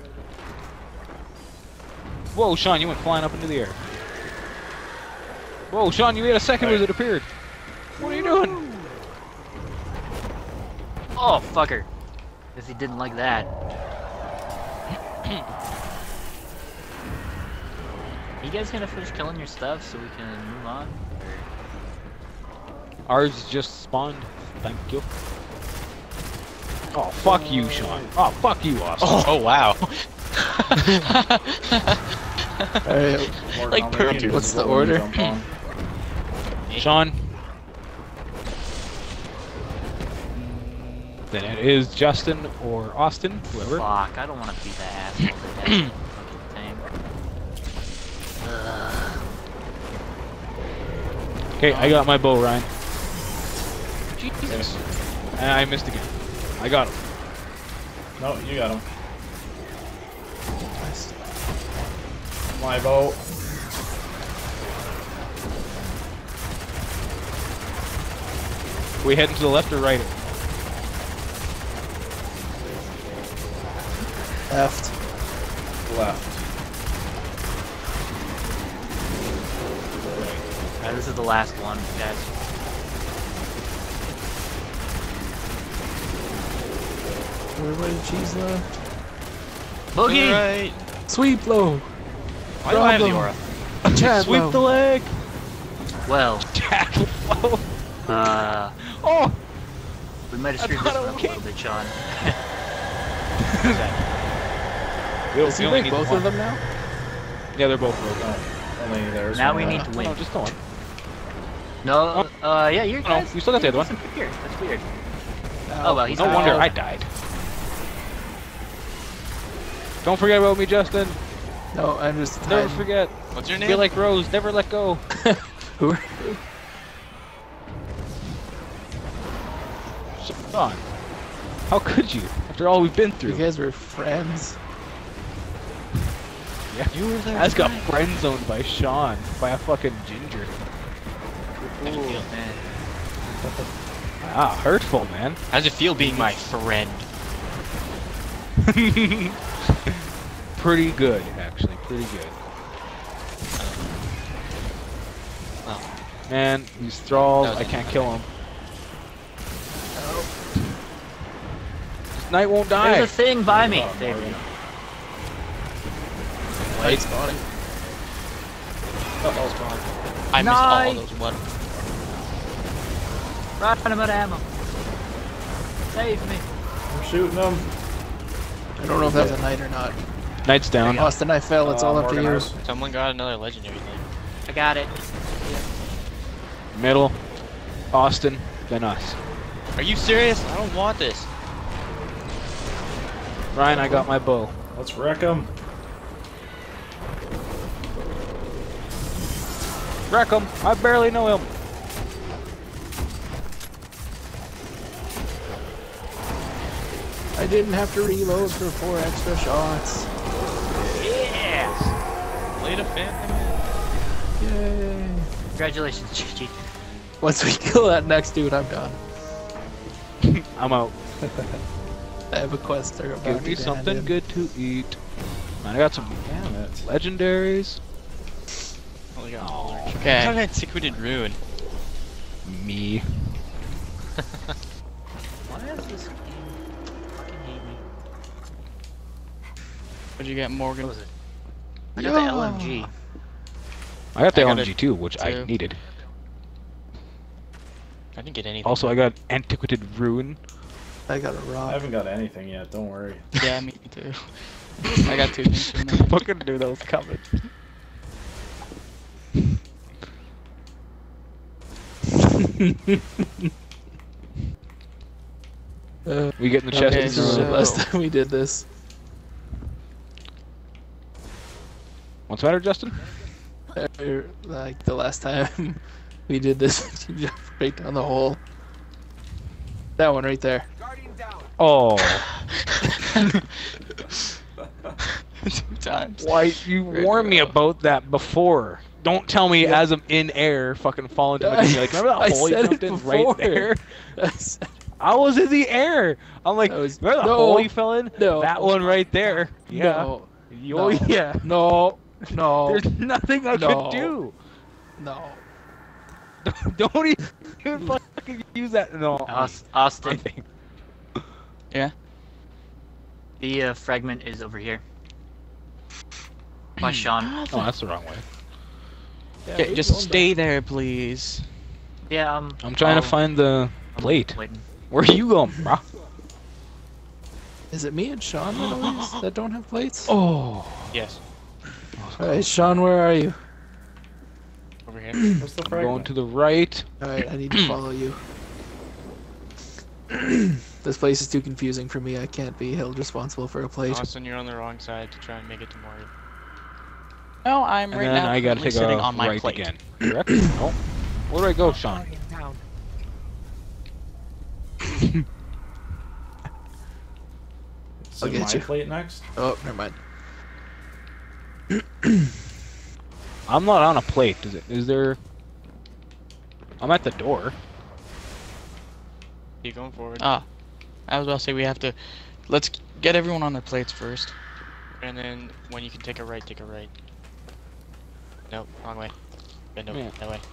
Whoa, Sean, you went flying up into the air. Whoa, Sean, you had a second wizard appeared. What are you doing? Oh, fucker. Guess he didn't like that. You guys gonna finish killing your stuff so we can move on? Ours just spawned. Thank you. Oh, fuck you, Sean. Oh, fuck you, Austin. Oh wow. Alright, Like perfect. what's the order? Sean. Then it is Justin or Austin, whoever. Fuck, I don't want to be the asshole that has fucking thing. Okay, I got my bow, Ryan. Jesus. And I missed again. I got him. No, you got him. My boat. We heading to the left or right? Left. Left. Alright, this is the last one, guys. Everybody cheese left. Boogie! Right. Sweep low. Why do I have the Problem. aura? Chad Sweep low. the leg! Well, Oh! we might have screwed this one up a little bit, Sean. Does he break both of them now? Yeah, they're both broken. Only there's Now one we left. need to No, win. just go on. No, yeah, you're No, guys. you still got the other one. Wasn't prepared. That's weird. Oh well, he's No not. wonder I died. Don't forget about me, Justin. No, I'm just Never hiding. forget. What's your name? Feel like Rose, never let go. Who are you? Sean, how could you? After all we've been You through. guys were friends. Yeah, you were there. I just got friend zoned by Sean, by a fucking ginger. How'd you feel? Man. Ah, hurtful, man. How's it feel being my friend? Pretty good, actually. Pretty good. Oh. Man, these thralls, That was I can't annoying. kill them. This knight won't die. There's a thing by me. Oh, There we Morgan. go. Light spawning. I missed all Nice. those one. Right out of ammo. Save me. I'm shooting them. I don't know if that's a knight or not. Knight's down. Austin, I fell. It's all up to you. Morgan, Someone got another legendary thing. I got it. Middle. Austin, then us. Are you serious? I don't want this. Ryan, I got my bow. Let's wreck them. Wreck him! I barely know him. I didn't have to reload for 4 extra shots. Yeah. Played a phantom. Yay. Congratulations, GG. Once we kill that next dude, I'm done. I'm out. I have a quest there about Give to me hand something in. good to eat. Man, I got some Damn it. legendaries. Oh, yeah. Oh, I got an antiquated rune. me. Why does this game fucking hate me? What'd you get, Morgan? What was it? I got the LMG. I got the I got LMG too, which I too. needed. I didn't get anything. Also, I got antiquated ruin. I got a I rock. haven't got anything yet. Don't worry. Yeah, me too. I got 2 things from that. Fucking knew that was coming. We get in the chest. Okay, This is the so- last time we did this. What's the matter, Justin? Like the last time we did this, you jumped right down the hole. That one right there. Guardian down. Oh. 2 times. Why you warned me about that before? Don't tell me as I'm in air, fucking fall into the like. Remember that hole you jumped in right there? I was in the air. I'm like, remember the hole you fell in? No. That one right there. Yeah. No. Oh yeah. No. No. There's nothing I No. could do. No. Don't even fucking use that. No. Austin, Yeah. the fragment is over here. By Sean. Oh, that's the wrong way. Okay, just stay there, please. Yeah, I'm trying to find the plate. Waiting. Where are you going, bro? Is it me and Sean that always that don't have plates? Oh. Yes. Alright, Sean, where are you? Over here. What's the I'm fragment? going to the right. Alright, I need to follow you. This place is too confusing for me. I can't be held responsible for a plate. Austin, you're on the wrong side to try and make it to Mori. No, I'm And right then now I gotta currently take sitting a on my right plate. again. Correct? No. Where do I go, Sean? Down. Is I'll it get my you. plate next? Oh, never mind. I'm not on a plate. Is there? I'm at the door. Keep going forward. Ah, I was about to say we have to. Let's get everyone on their plates first, and then when you can take a right, take a right. Nope, wrong way. Bend over, Yeah. that way,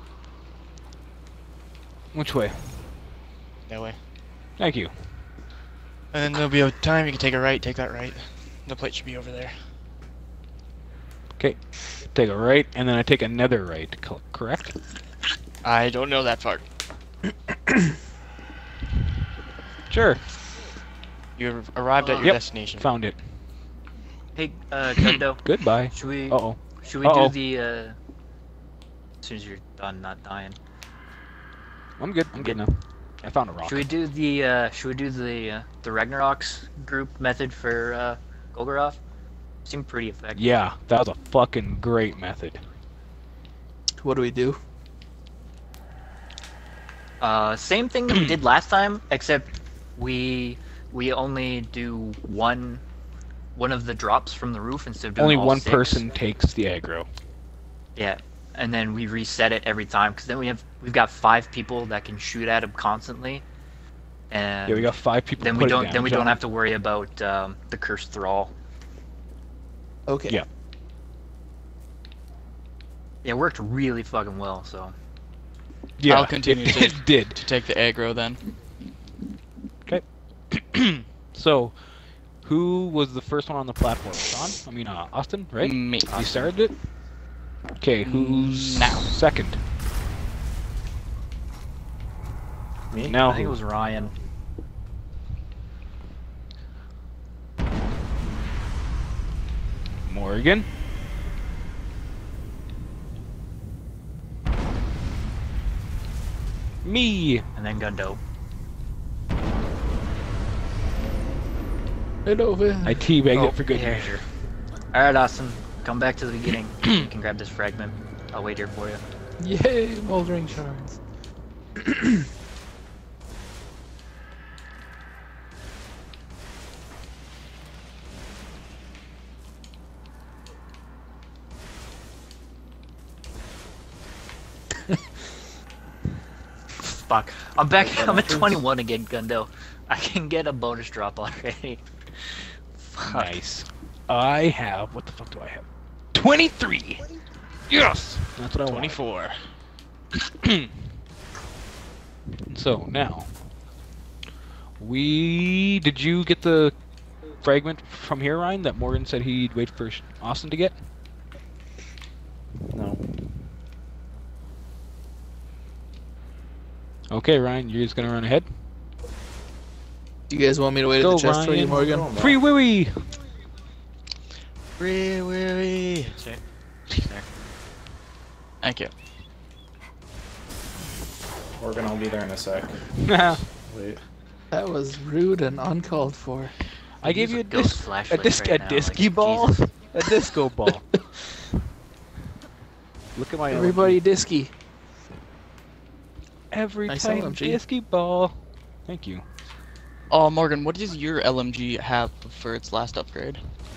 Which way? that way. Thank you. And then there'll be a time you can take a right, take that right. The plate should be over there. Okay. Take a right, and then I take another right. Correct? I don't know that part. Sure. You've arrived at your Yep. destination. Found it. Hey, Gundo, Goodbye. should we Uh-oh. should we Uh-oh. do the as soon as you're done not dying? I'm good. I'm good now. I found a rock. Should we do the Ragnarok's group method for Golgoroth? Seemed pretty effective. Yeah, that was a fucking great method. What do we do? Same thing that we did last time, except we only do one of the drops from the roof instead of doing Only all one 6. person takes the aggro. Yeah, and then we reset it every time because then we've got 5 people that can shoot at him constantly, and Yeah, we got 5 people. then to we put it don't down, then we John. don't have to worry about the cursed thrall. Okay. Yeah. Yeah, it worked really fucking well. So Yeah, I'll continue it, to- it did. To take the aggro then. So, who was the first one on the platform? Sean? I mean, Austin, right? Me. You started it? Okay, who's Now. second? Me? Now I think it who? was Ryan. Morgan? Me! And then Gundo. Hello, I teabagged it for good yeah, measure. Alright, Austin. Come back to the beginning. You can grab this fragment. I'll wait here for you. Yay, moldering shards. Fuck. I'm back. I'm at 21 again, Gundo. I can get a bonus drop already. Fuck. Nice. I have, what the fuck do I have? 23! Yes! That's what I want. 24. So, now. Did you get the fragment from here, Ryan, that Morgan said he'd wait for Austin to get? No. Okay, Ryan, you're just gonna run ahead? Do you guys want me to wait Go, at the chest for you, Ryan. Morgan? Free Willy! Free Willy. There. Thank you. Morgan, I'll be there in a sec. I Wait. That was rude and uncalled for. gave Use you a ghost flashlight a right now, disky like, ball? Jesus. A disco ball. Look at my Everybody disky. every Nice time LMG. disky ball. Thank you. Oh, Morgan, what does your LMG have for its last upgrade?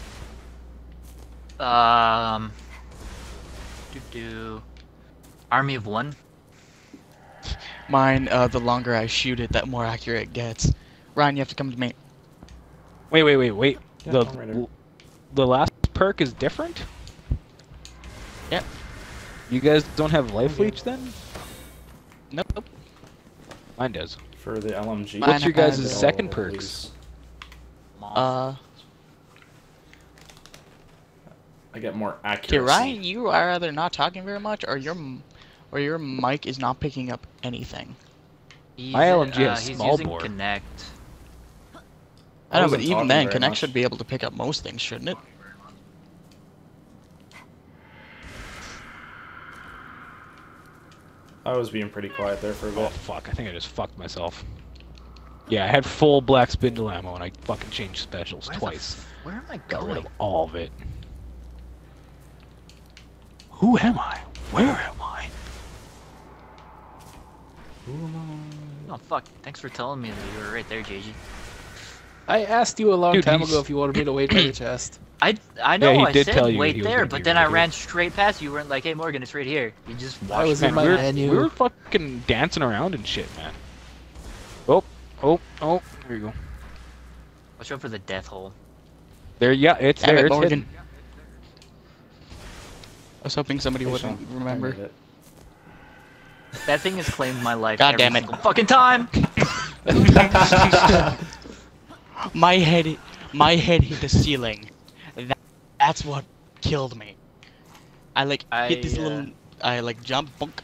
Army of One. Mine, the longer I shoot it, that more accurate it gets. Ryan, you have to come to me. Wait. Yeah, I'm right here. The last perk is different? Yep. You guys don't have life leech then? Nope. Mine does. For the LMG. Mine What's your guys' has, second perks? Moth. I get more accuracy. Okay, Ryan, you are either not talking very much, or your mic is not picking up anything. My LMG has he's small using bore. Connect. I know, but wasn't even talking then, very Connect much. should be able to pick up most things, shouldn't it? I was being pretty quiet there for a Oh bit. fuck, I think I just fucked myself. Yeah, I had full black spindle ammo and I fucking changed specials twice. Where am I Got rid going? of all of it. Who am I? Where am I? Oh fuck! Thanks for telling me that you were right there, JG. I asked you a long Dude, time he's- ago if you wanted me to wait by the chest. I know he I did said tell you wait he was there, gonna but be then right I here. ran straight past you. You weren't like, hey Morgan, it's right here. You just I watched was me. in my we menu. were fucking dancing around and shit, man. Oh, there you go. Watch out for the death hole. There, yeah, it's Damn there, it, it's Morgan. hidden. I was hoping somebody Hey, wouldn't Sean, I remember. made it. That thing has claimed my life. God every damn it. single fucking time. My head hit the ceiling. That's what killed me. I hit this little. I jump, bunk.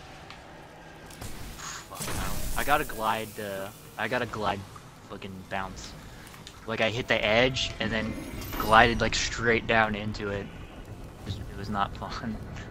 I got a glide. Fucking bounce. Like I hit the edge and then glided like straight down into it. It was not fun.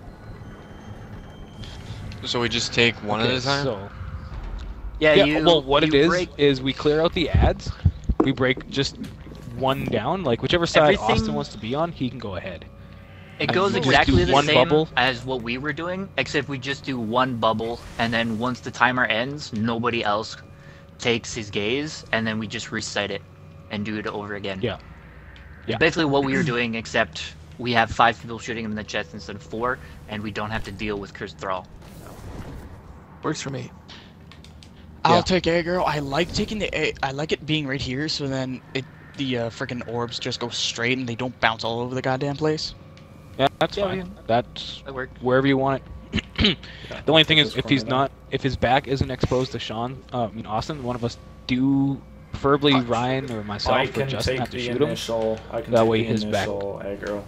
So we just take one at a time? So, Yeah, yeah, well, what it is break is we clear out the ads. We break just one down, like whichever side Everything- Austin wants to be on, he can go ahead. It and goes we just exactly do the one same bubble. as what we were doing, except we just do one bubble, and then once the timer ends, nobody else takes his gaze, and then we just reset it and do it over again. Yeah. Yeah. Basically what we were doing, except we have 5 people shooting him in the chest instead of 4, and we don't have to deal with Cursed Thrall. Works for me. I'll take aggro. I like taking I like it being right here, so then the freaking orbs just go straight and they don't bounce all over the goddamn place. Yeah, that's Yeah, fine. yeah. That's That worked. wherever you want it. The only thing is, just if from he's the not, if his back isn't exposed to Sean, Austin, one of us do, preferably Ryan or I myself or can Justin, take have to the shoot him. initial. I can That take way the his back- initial aggro.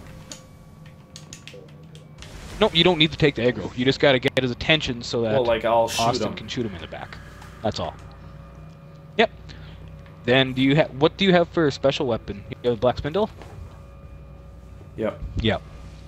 No, you don't need to take the aggro. You just gotta get his attention so that Well, like I'll shoot Austin him. can shoot him in the back. That's all. Yep. Then do you have what do you have for a special weapon? You have a black spindle? Yep. Yep.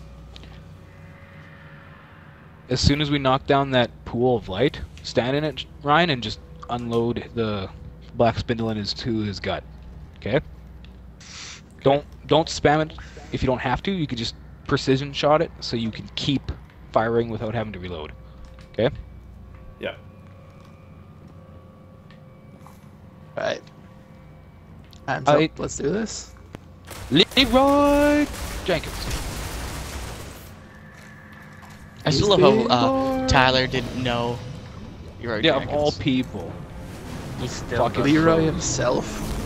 As soon as we knock down that pool of light, stand in it, Ryan, and just unload the black spindle into his gut. Okay? Don't spam it if you don't have to. You could just precision shot it so you can keep firing without having to reload. Okay? Yep. Right. Hands Alright. up. Let's do this. Leroy Jenkins. I still love how Tyler didn't know. You're right. Yeah, of all people. He's still Fucking Leroy himself.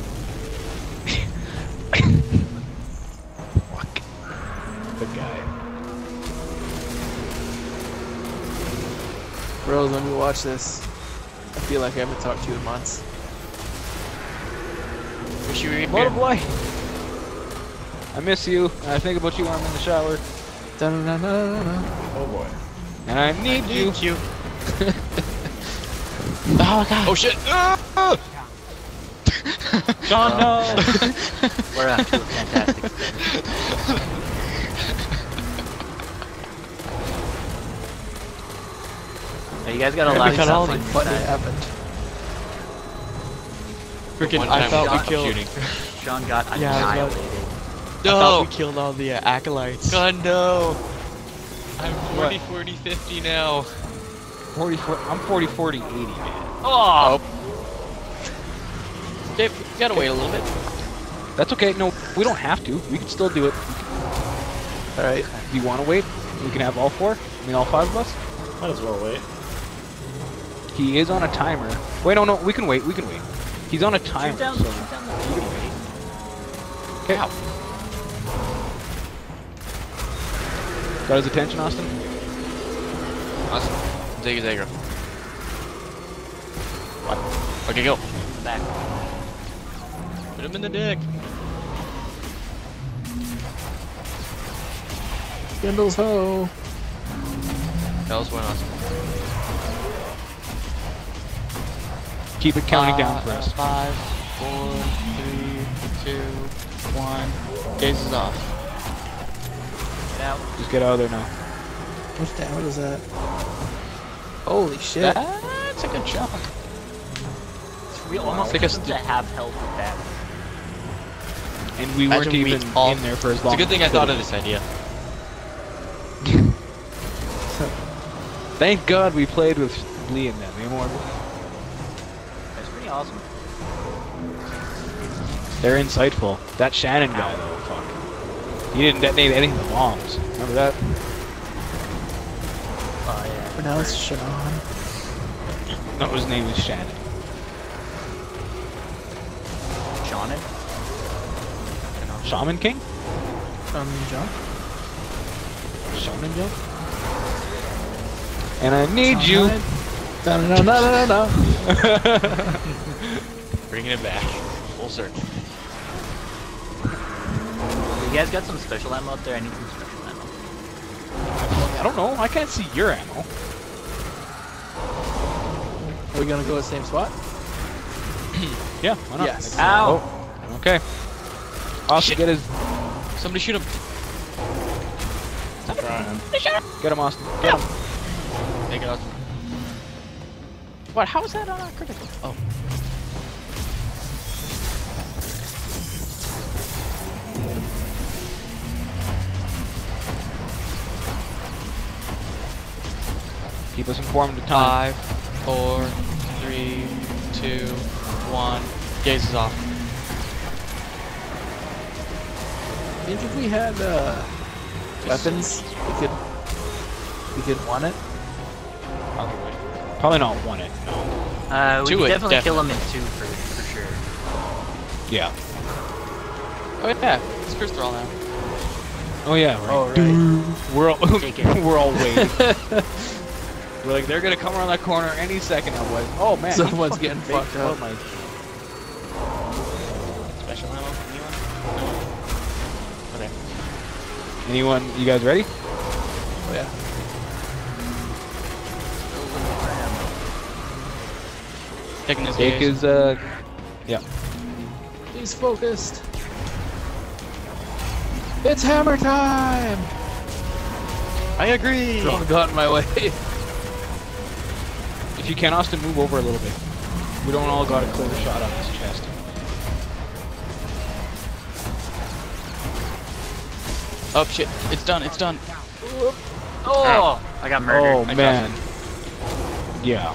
Fuck. The guy. Bros, when we watch this, I feel like I haven't talked to you in months. Wish you were here. What a boy. I miss you. I think about you when I'm in the shower. Da-na-na-na-na. Oh boy. And I need you. Oh god. Oh shit! Ah! John, no. We're off to a fantastic start. Now, you guys got a lot of cut all stuff on the your What side. happened? Freaking! One I time thought we shot killed. shooting. Sean got Yeah, I was annihilated. I thought No! we killed all the acolytes. God no! I'm 40, 40, 50 now. 40, I'm 40, 40, 80, man. Oh! Okay, we gotta wait a little bit. That's okay. No, we don't have to. We can still do it. Alright. Do you want to wait? We can have all 4? I mean, all 5 of us? Might as well wait. He is on a timer. Wait, no, we can wait. We can wait. He's on a timer. Shoot down, So shoot down the we can wait. Okay. Got his attention, Austin? Awesome. Zagger. What? Okay, go. back. Put him in the dick. Spindles ho! That was one awesome. Keep it counting down for us. 5, 4, 3, 2, 1. Gaze is off. Get out. Just get out of there now. What damage is that? Holy shit. That's a good shot. We almost Take took us them to half health with that. And we weren't Imagine we even all- in there for as It's long. a good thing I thought of this idea. Thank God we played with Lee and them. That's pretty awesome. They're insightful. That Shannon guy though, fuck. He didn't detonate any of the bombs. Remember that? Oh yeah. Pronounced Sean. No, his name was Shannon. Shaman? Shaman King? John? Shaman Joe? And I need you. No. Bringing it back. Full circle. You guys got some special ammo up there? I need some special ammo. I don't know. I can't see your ammo. Are we gonna go to the same spot? Yeah, why not? Yes. Ow! Oh, okay. Austin, get his. Somebody shoot him. Trying. Get him, Austin. Get him. Take it out. What? How is that not critical? Oh. Keep us informed of time. 5, 4, 3, 2, 1. Gaze is off. I think if we had weapons, we could want it. Probably. Probably not want it. No. We Two could would definitely kill him in 2 for sure. Yeah. Oh yeah, it's first throw now. Oh yeah. Right. Oh, right. We're all Take it. we're all waiting. We're like they're gonna come around that corner any second. I'm like, oh man, Someone's he getting fucking fucked baked up. my- Special ammo? Anyone? No? Okay. Anyone? You guys ready? Oh, yeah. Taking his Jake gaze. is yeah. He's focused. It's hammer time! I agree! Drone got in my way. If you can, Austin, move over a little bit. We don't all got a clear shot on this chest. Oh shit, it's done, it's done. Oh! I got murdered. Oh I got man. Yeah.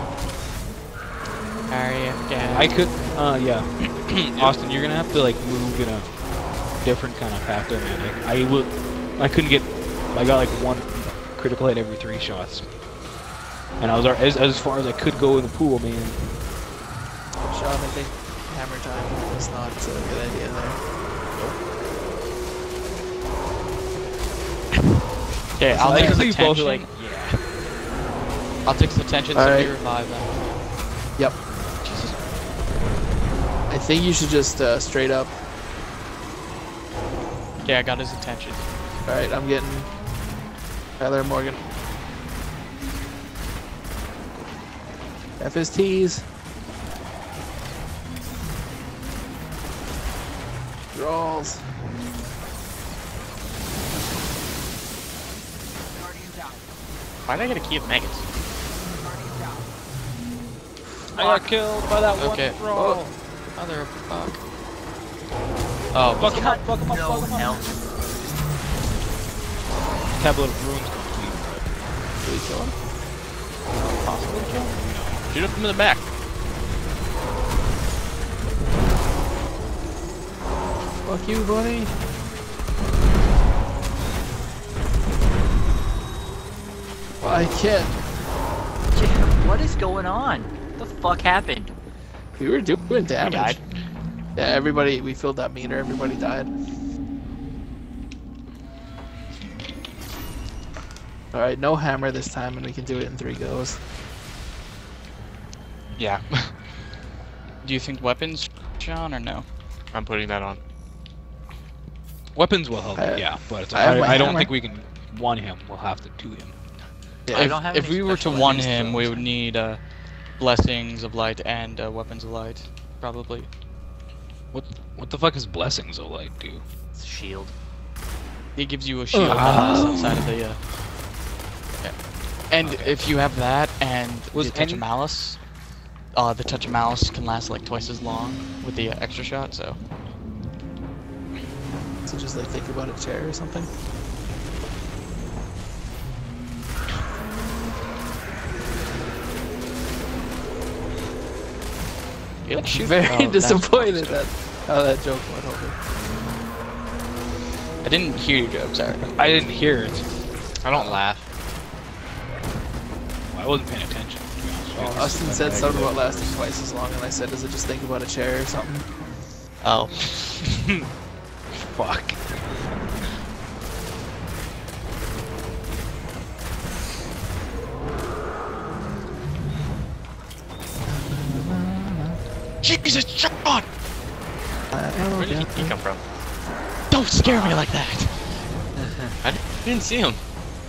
I could. Yeah. Austin, you're gonna have to like move in a different kind of path there, man. I couldn't get. I got like 1 critical hit every 3 shots, and I was as far as I could go in the pool, man. Sean, I think hammer time is not a good idea there. Okay, I'll I take his think you both attention. are like, yeah. I'll take his attention so Alright. we revive them. Yep. Jesus. I think you should just straight up. Okay, I got his attention. Alright, I'm getting Tyler Morgan. FSTs. Draws. Guardian down. Why'd I get a key of maggots? Guardian down. I got killed by that Okay. one throw. Motherfuck. Oh, Fuck him up, fuck him up, No fuck him up. health. Tablet of runes complete. Did we kill him? Possible kill? shoot him from the back. Fuck you, buddy. I can't. What is going on? What the fuck happened? We were doing damage. died. Yeah, everybody, we filled that meter, everybody died. Alright, no hammer this time, and we can do it in 3 goes. Yeah. Do you think weapons, Sean, or no? I'm putting that on. Weapons will help, yeah, but I have my I don't hammer. think we can one him. We'll have to two him. I don't have If any we were to special one weapons, him, though. we would need blessings of light and weapons of light, probably. What the fuck is blessings of light do? It's a shield. It gives you a shield outside of the. Yeah. And Okay. if you have that and Was the touch any- of malice, the touch of malice can last like twice as long with the extra shot. So So just like think about a chair or something. it'll shoot. Very oh, that's disappointed fucked up. at how that joke went over. I didn't hear your joke, sorry. I didn't hear it. I don't laugh. I wasn't paying attention. To be honest with you. Austin said something about lasting twice as long, and I said, does it just think about a chair or something? Oh. Fuck. Jesus, Sean! Where did he come from? Don't scare me like that. I didn't see him.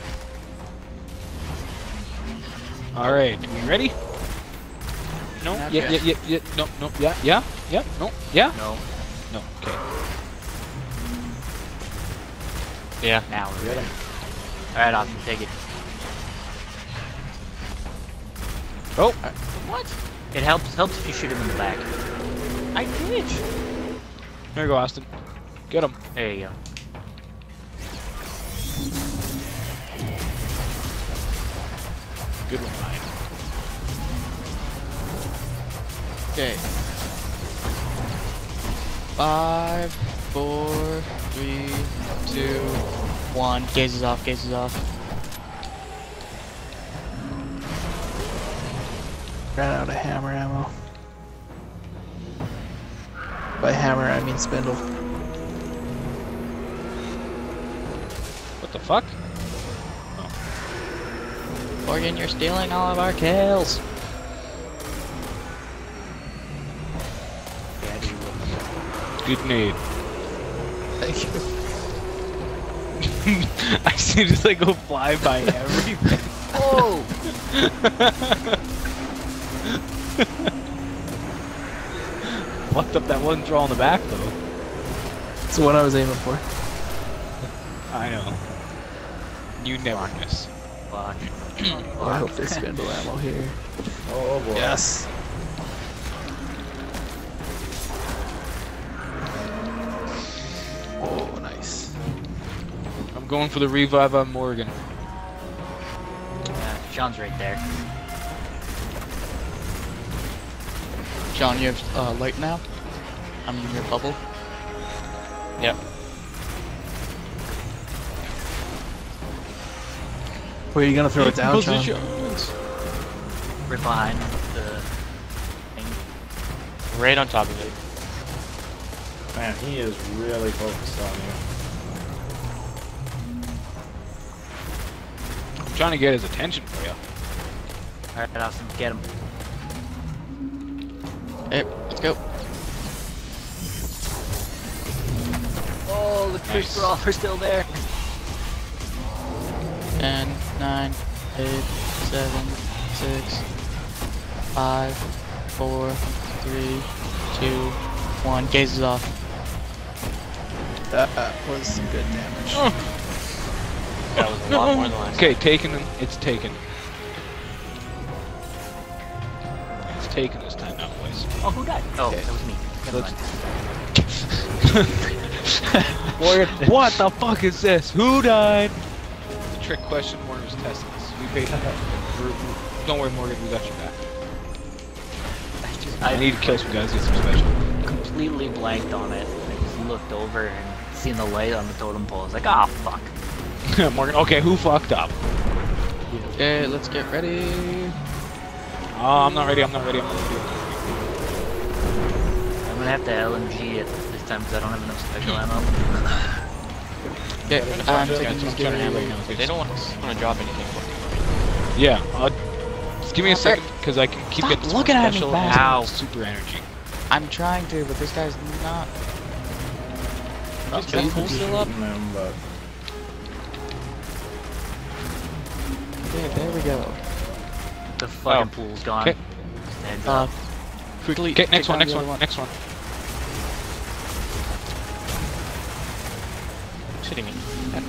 All right, we ready? No. Not Yeah. yet. Yeah. No. No. Yeah. Yeah. Yeah. No. Yeah. No. No. Okay. Yeah. Now we're ready. Alright, Austin, take it. Oh. What? It helps if you shoot him in the back. I did. There you go, Austin. Get him. There you go. Good one, Ryan. Okay. 5, 4, 3, 2, 1. Gazes off, gazes off. Ran out of hammer ammo. By hammer, I mean spindle. What the fuck? Morgan, you're stealing all of our kills. Good nade. Thank you. I see just like go fly by everything. Oh! Fucked up that one draw on the back though. It's the one I was aiming for. I know. You never miss. Fuck. Oh, I hope there's spindle ammo here. Oh boy. Yes. Oh, nice. I'm going for the revive on Morgan. Sean's right there. John, you have light now? I mean, your bubble. Yep. Where are you gonna throw it down, Sean? Positions. Right behind the thing. Right on top of it. Man, he is really focused on you. I'm trying to get his attention for you. Alright, Austin, get him. Hey, let's go. Oh, the fish are all still there. 10, 9, 8, 7, 6, 5, 4, 3, 2, 1. Gazes off. That was some good damage. That was a lot more than last. Okay, taken him. It's taken. It's taken this time, not twice. Oh, who died? Oh, Okay. that was me. Never mind. Morgan, what the fuck is this? Who died? It's a trick question. Morgan was testing us. We paid. Don't worry, Morgan. We got your back. I need to kill some guys. Get some special. Completely blanked on it. I just looked over and seen the light on the totem pole. I was like, ah, fuck. Morgan, okay, who fucked up? Okay, let's get ready. Oh, I'm not ready. I'm not ready. I'm gonna have to LMG it this time because I don't have enough special ammo. Okay, I'm taking Guys, these trying to hammer guys. now. They don't want to drop anything. Yeah. Just give me a second because I can keep Stop getting looking at me, special bastard. and Ow. super energy. I'm trying to, but this guy's not. Is that pool still up? But Okay, there we go. The fucking pool's gone. Okay. Just heads up. Quickly. Okay, take next one, down next the one, other next one. Shitting me.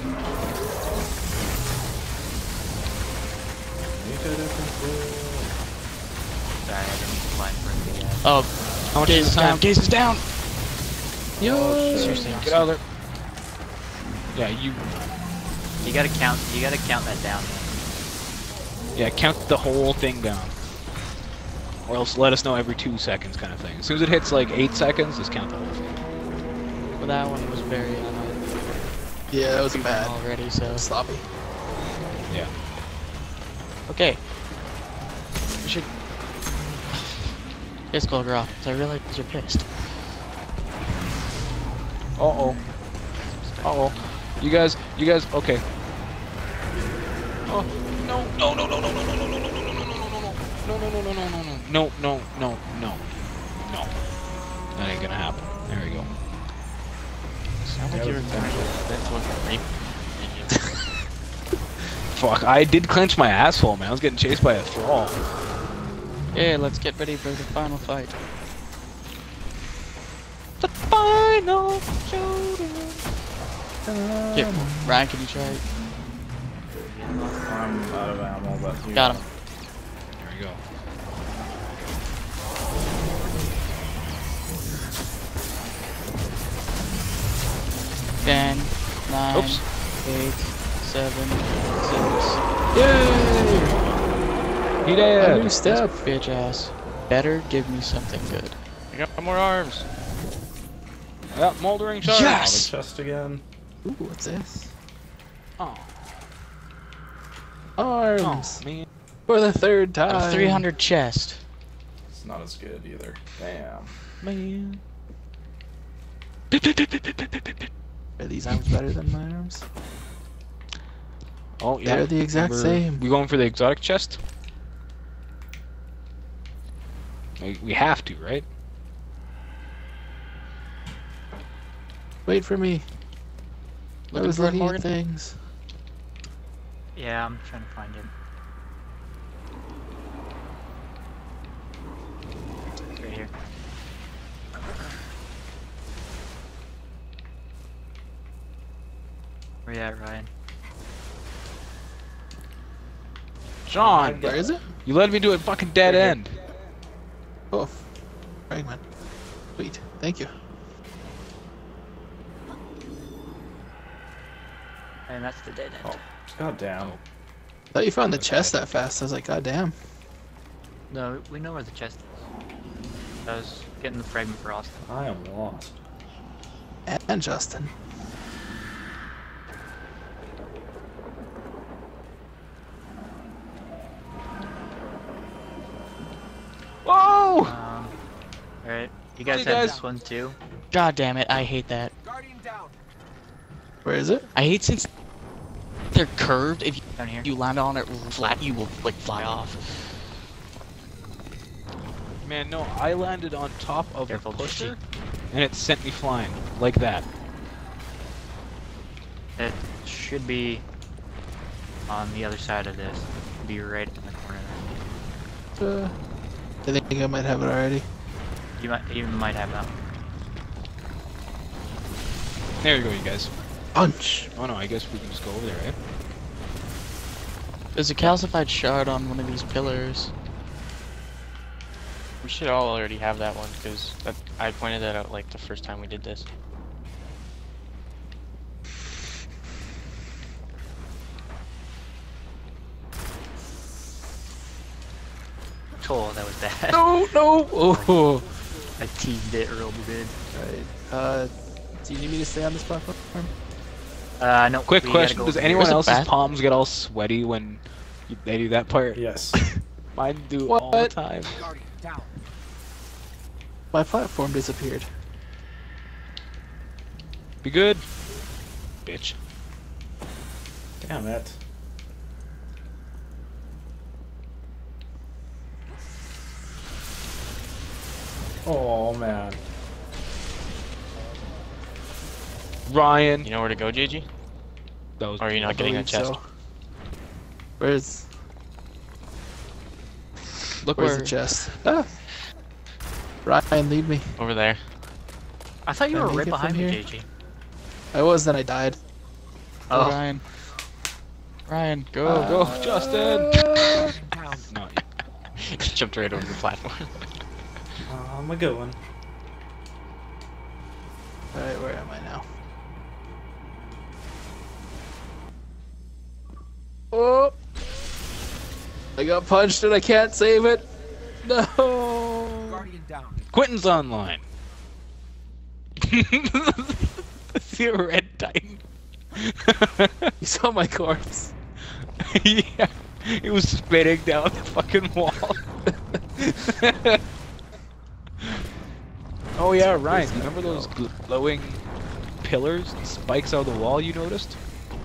Sorry, I didn't fly for the Oh, How much gaze is is the down. time? Gaze is down. Yo, Seriously, get out of there. Yeah, you. You gotta count that down. Yeah, count the whole thing down. Or else let us know every 2 seconds, kind of thing. As soon as it hits like 8 seconds, just count the whole thing. Well, that one was very Yeah, that wasn't bad. already, so. Sloppy. Yeah. Okay. We should. Yes, Golgroth, I realize you're pissed. Uh-oh. Uh-oh. You guys, okay. Oh, no, no, no, no, no, no, no, no, no, no, no, no, no, no, no. That ain't gonna happen. There we go. Sounds like you were that's one for me. Fuck, I did clench my asshole, man. I was getting chased by a thrall. Yeah, let's get ready for the final fight. The final showdown. Okay, Ryan, can you try it? I'm out of ammo, but you Got him. There we go. 10, 9, Oops. 8, 7, 6. Yay! He A did. new step. Bitch ass. Better give me something good. I got more arms. Yeah, moldering shark. Yes! the chest again. Ooh, what's this? Oh, Arms. oh man. For the third time. A 300 chest. It's not as good either. Damn. Man. Are these arms better than my arms? Oh yeah. They're the exact same. We going for the exotic chest? We have to, right? Wait for me. I Looking was for it, looking at Morgan? things. Yeah, I'm trying to find it. It's right here. Where you at, Ryan? John, Where is it? you led me to a fucking dead Right here. end. Oh, fragment. Sweet. Thank you. And that's the dead end. Oh, god damn. Thought you found the chest that fast. I was like, god damn. No, we know where the chest is. I was getting the fragment for Austin. I am lost. And Justin. Whoa! Alright. You guys Hey, have guys. this one too? God damn it, I hate that. Guardian down. Where is it? I hate since they're curved. If Down here. you land on it flat, you will like fly off. Man, no, I landed on top of Careful, a pusher, and it sent me flying like that. It should be on the other side of this. Be right in the corner there. I think I might have it already. You might have that. There you go, you guys. Punch! Oh no, I guess we can just go over there, right? There's a calcified shard on one of these pillars. We should all already have that one because I pointed that out like the first time we did this. Oh, that was bad. No, no! Oh! I teased it real good. Alright, Do you need me to stay on this platform? No. Quick we gotta question: go Does over anyone here. else's palms get all sweaty when they do that part? Yes. Mine do all the What? time. Guardian down. My platform disappeared. Be good, bitch. Damn it. Oh man. Ryan. You know where to go, JG? That was Or are you not getting a Believe chest? so. Where's Look where's where. the chest? Ah. Ryan, lead me. Over there. I thought you Can I were make right it from behind me, here? JG. I was, then I died. Oh, Ryan. Ryan, go, Go, Justin. Guardian down. No, Jumped right over the platform. I'm a good one. Alright, where am I now? Oh! I got punched and I can't save it. No! Guardian down. Quentin's online. See a red Titan. You saw my corpse. Yeah, he was spitting down the fucking wall. Oh yeah, Ryan, you remember those glowing pillars and spikes out of the wall you noticed?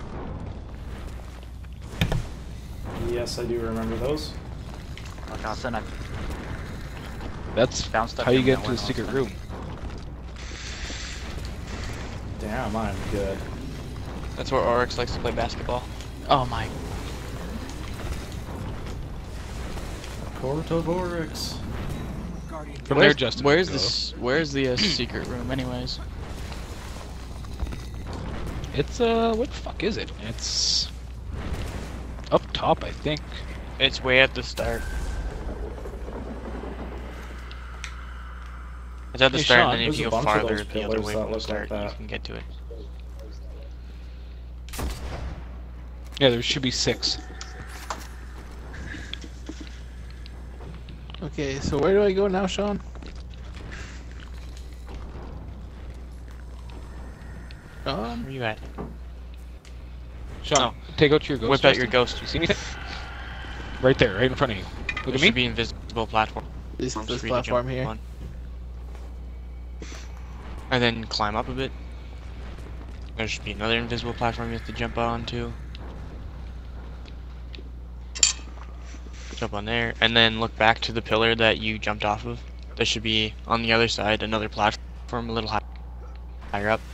Yes, I do remember those. like all of a sudden I That's found stuff how you in get that into the one secret also. room. Damn, I'm good. That's where Oryx likes to play basketball. Oh my. Court of Oryx. Guardian From down. there, Justin. Where's go. this? Where's the secret room, anyways? It's what the fuck is it? It's up top, I think. It's way at the start. It's at the Hey, start, Sean, and then if there's you a go bunch of farther those the other pillars way that from the look start, like you that. can get to it. Yeah, there should be 6. Okay, so where do I go now, Sean? Sean? Where you at? Sean, take out your ghost. Whip out your Justin. ghost. You see anything? Right there, right in front of you. Look There at should me. be invisible platform. This for you to platform jump here. on. And then climb up a bit. There should be another invisible platform you have to jump on too. Jump on there, and then look back to the pillar that you jumped off of. There should be on the other side another platform a little higher up.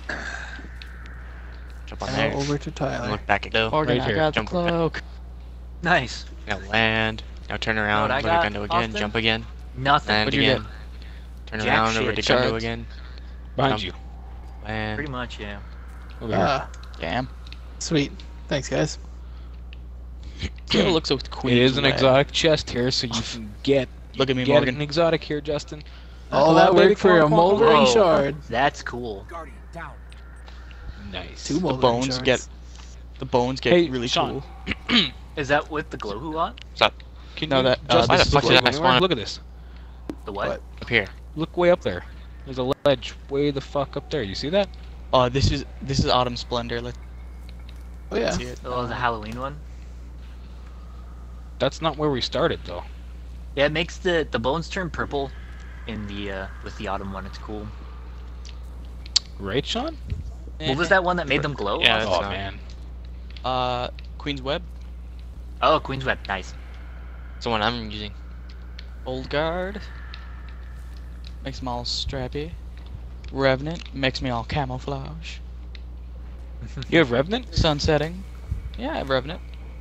Jump on Now there. over to And Tyler. look back at the Right here. jump cloak. Nice. Now land. Now turn around. I Over to got, Gundo again. Austin? Jump again. Nothing. Land What'd you again. get? Turn Jack around over to shit. Gundo Charge. again. Behind Jump. you. Land. Pretty much, yeah. Over here. Ah, Damn. sweet. Thanks, guys. Still looks so queen. It is an exotic chest here, so you can get Look at me, get Morgan. an exotic here, Justin. All Come that on, baby, work for come a on, come on, come on. moldering Whoa. shard. That's cool. Guardian down. Nice. 2 The moldering bones shards. get. The bones get Hey, really Sean. cool. Is that with the glow hoo on? Can No, you that- Justin, why the this fuck is did like I anywhere? spawn- Look at this. The what? What? Up here. Look way up there. There's a ledge way the fuck up there. You see that? Oh, this is Autumn Splendor. Let's Oh yeah. see it. Oh, the Halloween one? That's not where we started though. Yeah, it makes the bones turn purple in the with the autumn one. It's cool. Right, Sean? What was that one that made them glow? Yeah, that's Oh not- man. Queen's Web. Oh, Queen's Web. Nice. It's the one I'm using. Old Guard. Makes them all strappy. Revenant makes me all camouflage. You have Revenant? Sunsetting. Yeah, I have Revenant.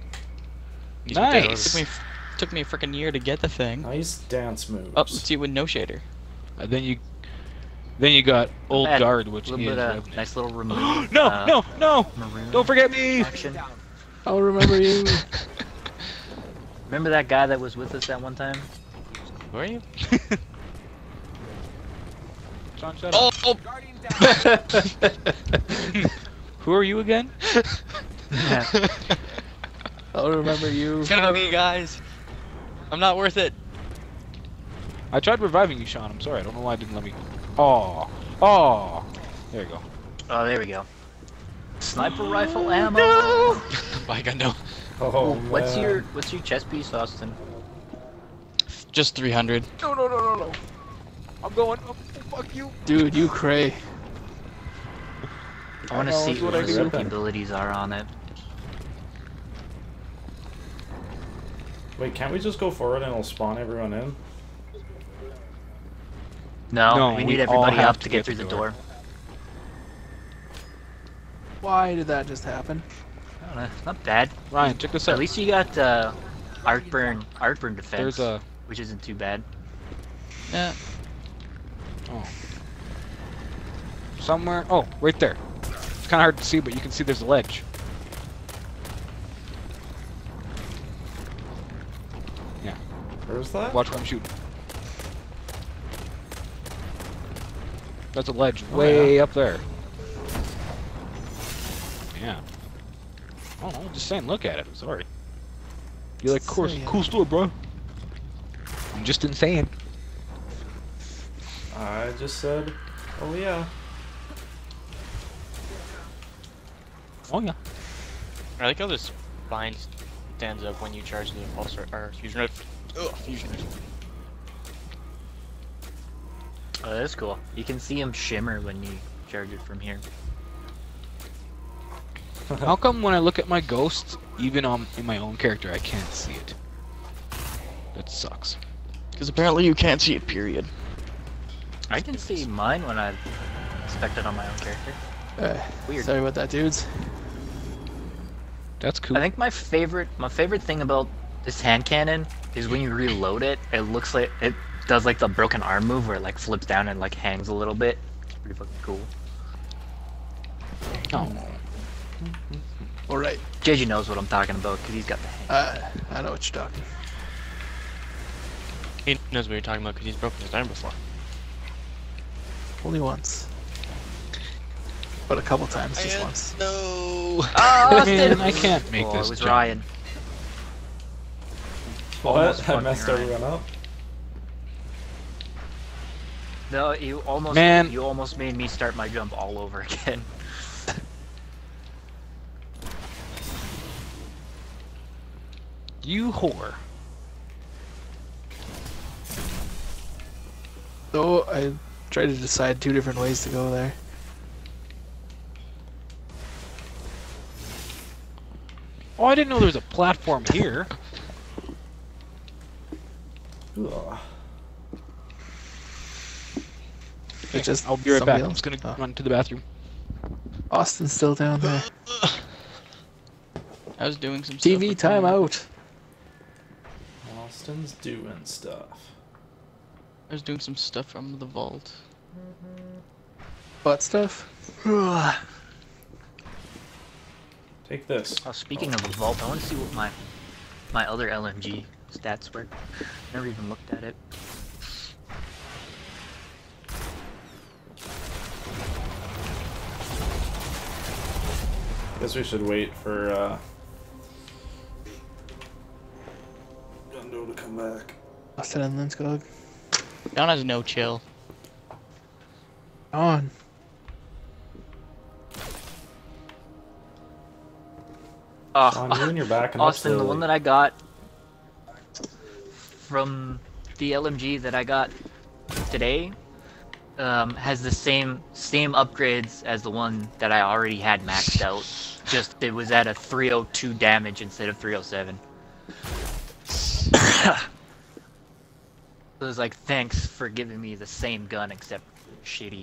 Nice. Took me a freaking year to get the thing. Nice dance moves. Oh, let's see it with no shader. Then you got Old Bad. Guard, which A is little bit of Revenant. nice little remove. No, no, no! Maroon Don't forget me! action. I'll remember you. Remember that guy that was with us that one time? Who are you? Sean, shut up. Oh, Guardian down. Who are you again? I'll remember you. it's gonna be guys. I'm not worth it. I tried reviving you, Sean. I'm sorry. I don't know why it didn't let me. Oh, There you go. Oh, there we go. Sniper rifle ammo. Like I know. Oh, What's man. your chest piece, Austin? Just 300. No. I'm going. Oh, fuck you. Dude, you cray. I want to know, see that's what I what do. the abilities are on it. Wait, can't we just go forward and it'll spawn everyone in? No, No, we we need all everybody have up to to get get through the the door. door. Why did that just happen? I don't know, not bad. Ryan, check this At out. least you got Artburn defense, There's a. which isn't too bad. Yeah. Oh. Somewhere. Oh, right there. It's kind of hard to see, but you can see there's a ledge. Yeah. Where's that? Watch where I'm shooting. That's a ledge Oh, way up there. Yeah. I don't know, just saying, look at it. Sorry. You like, course, Saying. cool store, bro. I'm just insane. I just said, oh yeah. Oh yeah. I like how this spine stands up when you charge the pulse or fusion rifle. Ugh, fusion rifle. Oh, that's cool. You can see him shimmer when you charge it from here. How come when I look at my ghosts, even in my own character, I can't see it? That sucks. Because apparently you can't see it, period. I can see mine when I inspect it on my own character. Weird. Sorry about that, dudes. That's cool. I think my favorite thing about this hand cannon is when you reload it, it looks like it does like the broken arm move where it like flips down and like hangs a little bit. It's pretty fucking cool. Oh. Alright, JJ knows what I'm talking about because he's got the hang. I know what you're talking. He knows what you're talking about because he's broken his arm before. Only once. But a couple times, just once. No. Man, I can't make Oh, this it was jump. Ryan. Almost What? I fucking messed Ryan. everyone up? No, you almost Man. you almost made me start my jump all over again. You whore. So I tried to decide 2 different ways to go there. Oh, I didn't know there was a platform here. Ugh. It's just I'll be right back. somebody I'm else. just gonna Oh. run to the bathroom. Austin's still down there. I was doing some TV stuff. timeout. Austin's doing stuff. I was doing some stuff from the vault. Butt stuff. Take this. Oh, speaking of the vault, I want to see what my other LMG stats were. Never even looked at it. Guess we should wait for Gundo to come back. Austin and Linskog. Don has no chill. On. On you and you're backing up Austin, the slowly. one that I got from the LMG that I got today has the same upgrades as the one that I already had maxed out. Just it was at a 302 damage instead of 307. So it was like, thanks for giving me the same gun except shitty.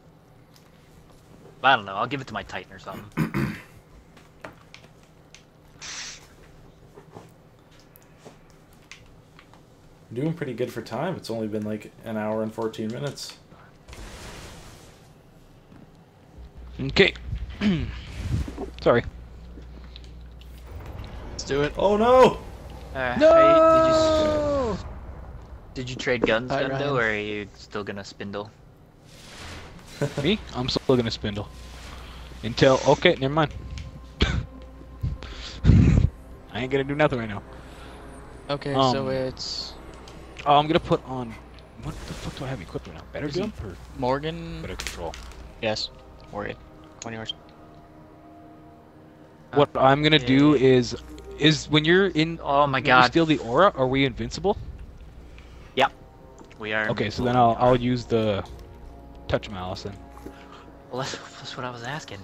I don't know. I'll give it to my Titan or something. You're doing pretty good for time. It's only been like an hour and 14 minutes. Okay. Sorry. Let's do it. Oh no! No! Did you trade guns, Hi, Gundo, Ryan. or are you still gonna spindle? Me? I'm still gonna spindle. Until okay, never mind. I ain't gonna do nothing right now. Okay, Um, so it's Oh, I'm gonna put on. What the fuck do I have equipped right now? Better Is it jump or Morgan. better control? Yes. Worried. One yours. What I'm gonna do is when you're in. Oh my when you god. steal the aura, are we invincible? Yep. We are. Okay, so then I'll use the touch malice then. Well, that's what I was asking.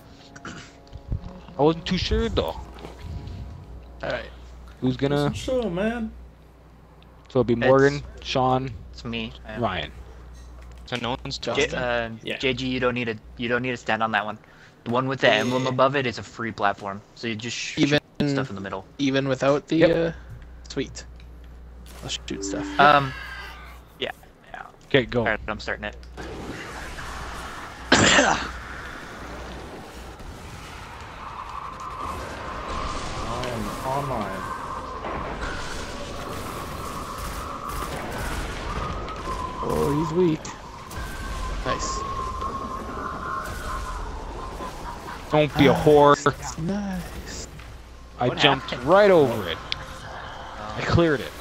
I wasn't too sure though. Alright. Who's gonna? Sure, man. So it'll be Morgan, Sean, It's me. Ryan. So no one's J Justin. Yeah. JG, you don't need to stand on that one. The one with the emblem above it is a free platform, so you just shoot stuff in the middle. Even without the sweet. I'll shoot stuff. Yeah. Okay, go. Alright, I'm starting it. I am online. Oh, he's weak. Nice. Don't be a whore. Nice. I What jumped happened? right over it. I cleared it.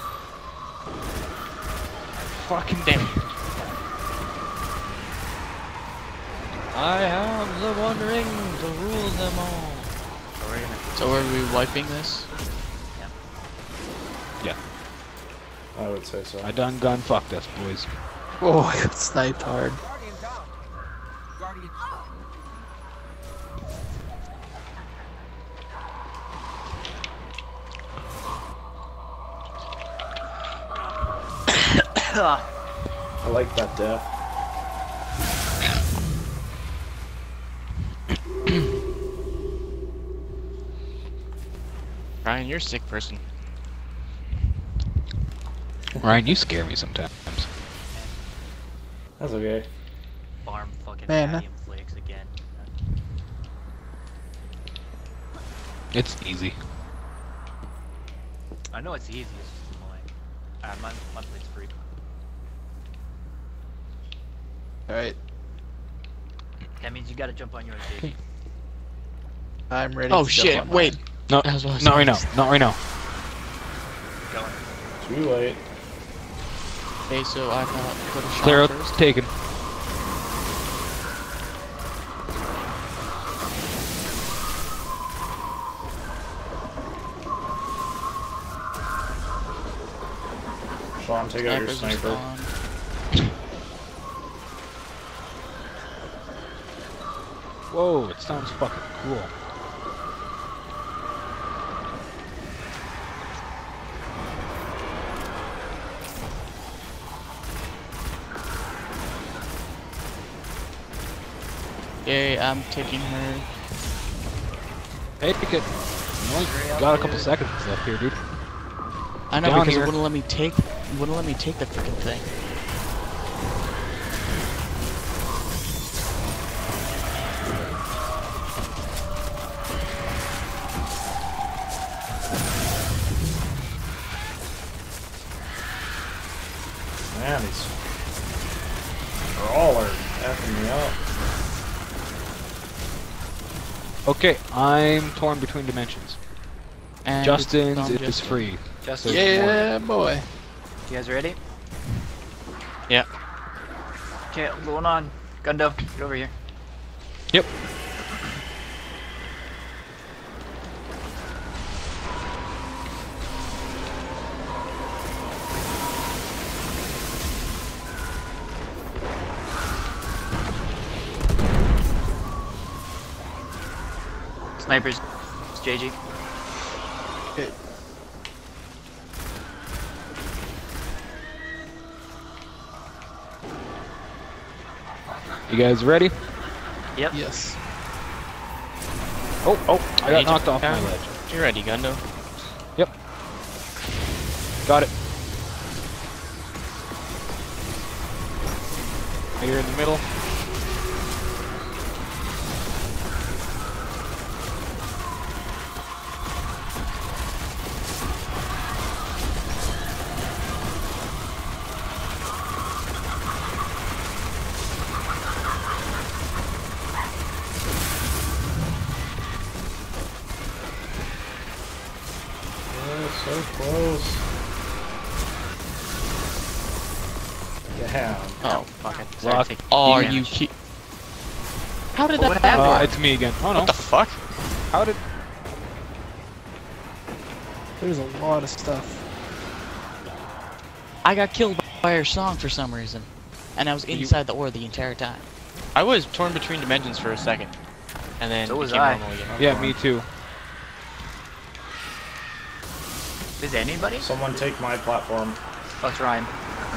Fucking damn it. I have the One Ring to rule them all. So we're gonna. So are we wiping this? I would say so. I done gun fucked us, boys. Oh, I got sniped hard. Guardian down. Guardian. I like that death. Ryan, you're a sick person. Ryan, you scare me sometimes. That's okay. Farm fucking Man, Valium flakes again. It's easy. I know it's easy. It's just annoying. My plate's free. Alright. That means you gotta jump on yours, JG. I'm ready Oh to shit! jump on Wait. mine. No, That's what I was not right now. saying. Not right now. Going. Too late. Okay, so I thought go to Sean Clear out. first. Taken. Sean, take out your Snipers are sniper. spawned. Whoa, it sounds fucking cool. Yay, I'm taking her. Hey, pick it. You only got a couple seconds left here, dude. I know Down because here. it wouldn't let me take the freaking thing. Man, these all are effing me up. Okay, I'm torn between dimensions. And Justin's it's on is Justin. free. Justin. Yeah, boy. You guys ready? Yeah. Okay, I'm going on. Gundo, get over here. Yep. Snipers. It's JG. Okay. You guys ready? Yep. Yes. Oh, I got knocked off my down. ledge. You ready, Gundo? Yep. Got it. Here in the middle. So close. Damn. Oh, fuck it. Sorry, Lock. take Oh, are damage. you ki- How did What that happen? happened? It's me again. Oh no. What the fuck? How did? There's a lot of stuff. I got killed by her song for some reason. And I was inside the ore the entire time. I was torn between dimensions for a second. And then So was became I. normal again. Yeah, me too. Is anybody? Someone take my platform. Oh, it's Ryan.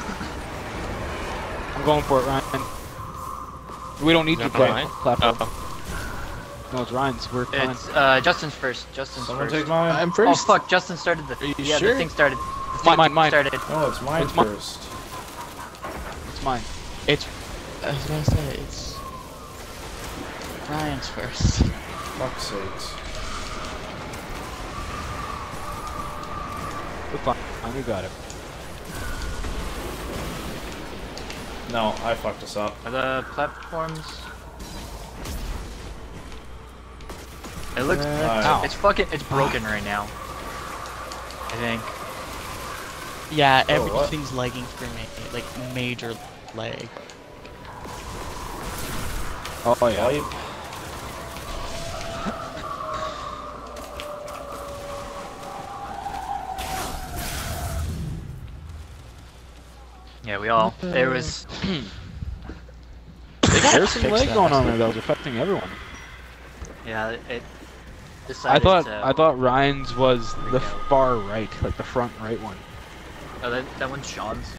I'm going for it, Ryan. We don't need Is your that mine? platform. Oh. No, it's Ryan's. We're fine. It's Justin's first. Justin's Someone first. take mine. I'm Oh first. fuck! Justin started the. you Yeah, sure? the thing started. The thing Mine. started. No, it's mine It's mine. first. It's mine. It's... I was gonna say, it's... Ryan's first. Fuck's sakes. We're fine. We got it. No, I fucked us up. Are the platforms? It looks. Ow. It's fucking. It's broken right now. I think. Yeah, Oh, what? everything's lagging for me. Like, major lag. Oh yeah. Wipe. Yeah, we all. There was. There's some fix lag that. going on there that was affecting everyone. Yeah, it. I Decided thought to, Ryan's was the freak out. far right, like the front right one. Oh, that one's Sean's.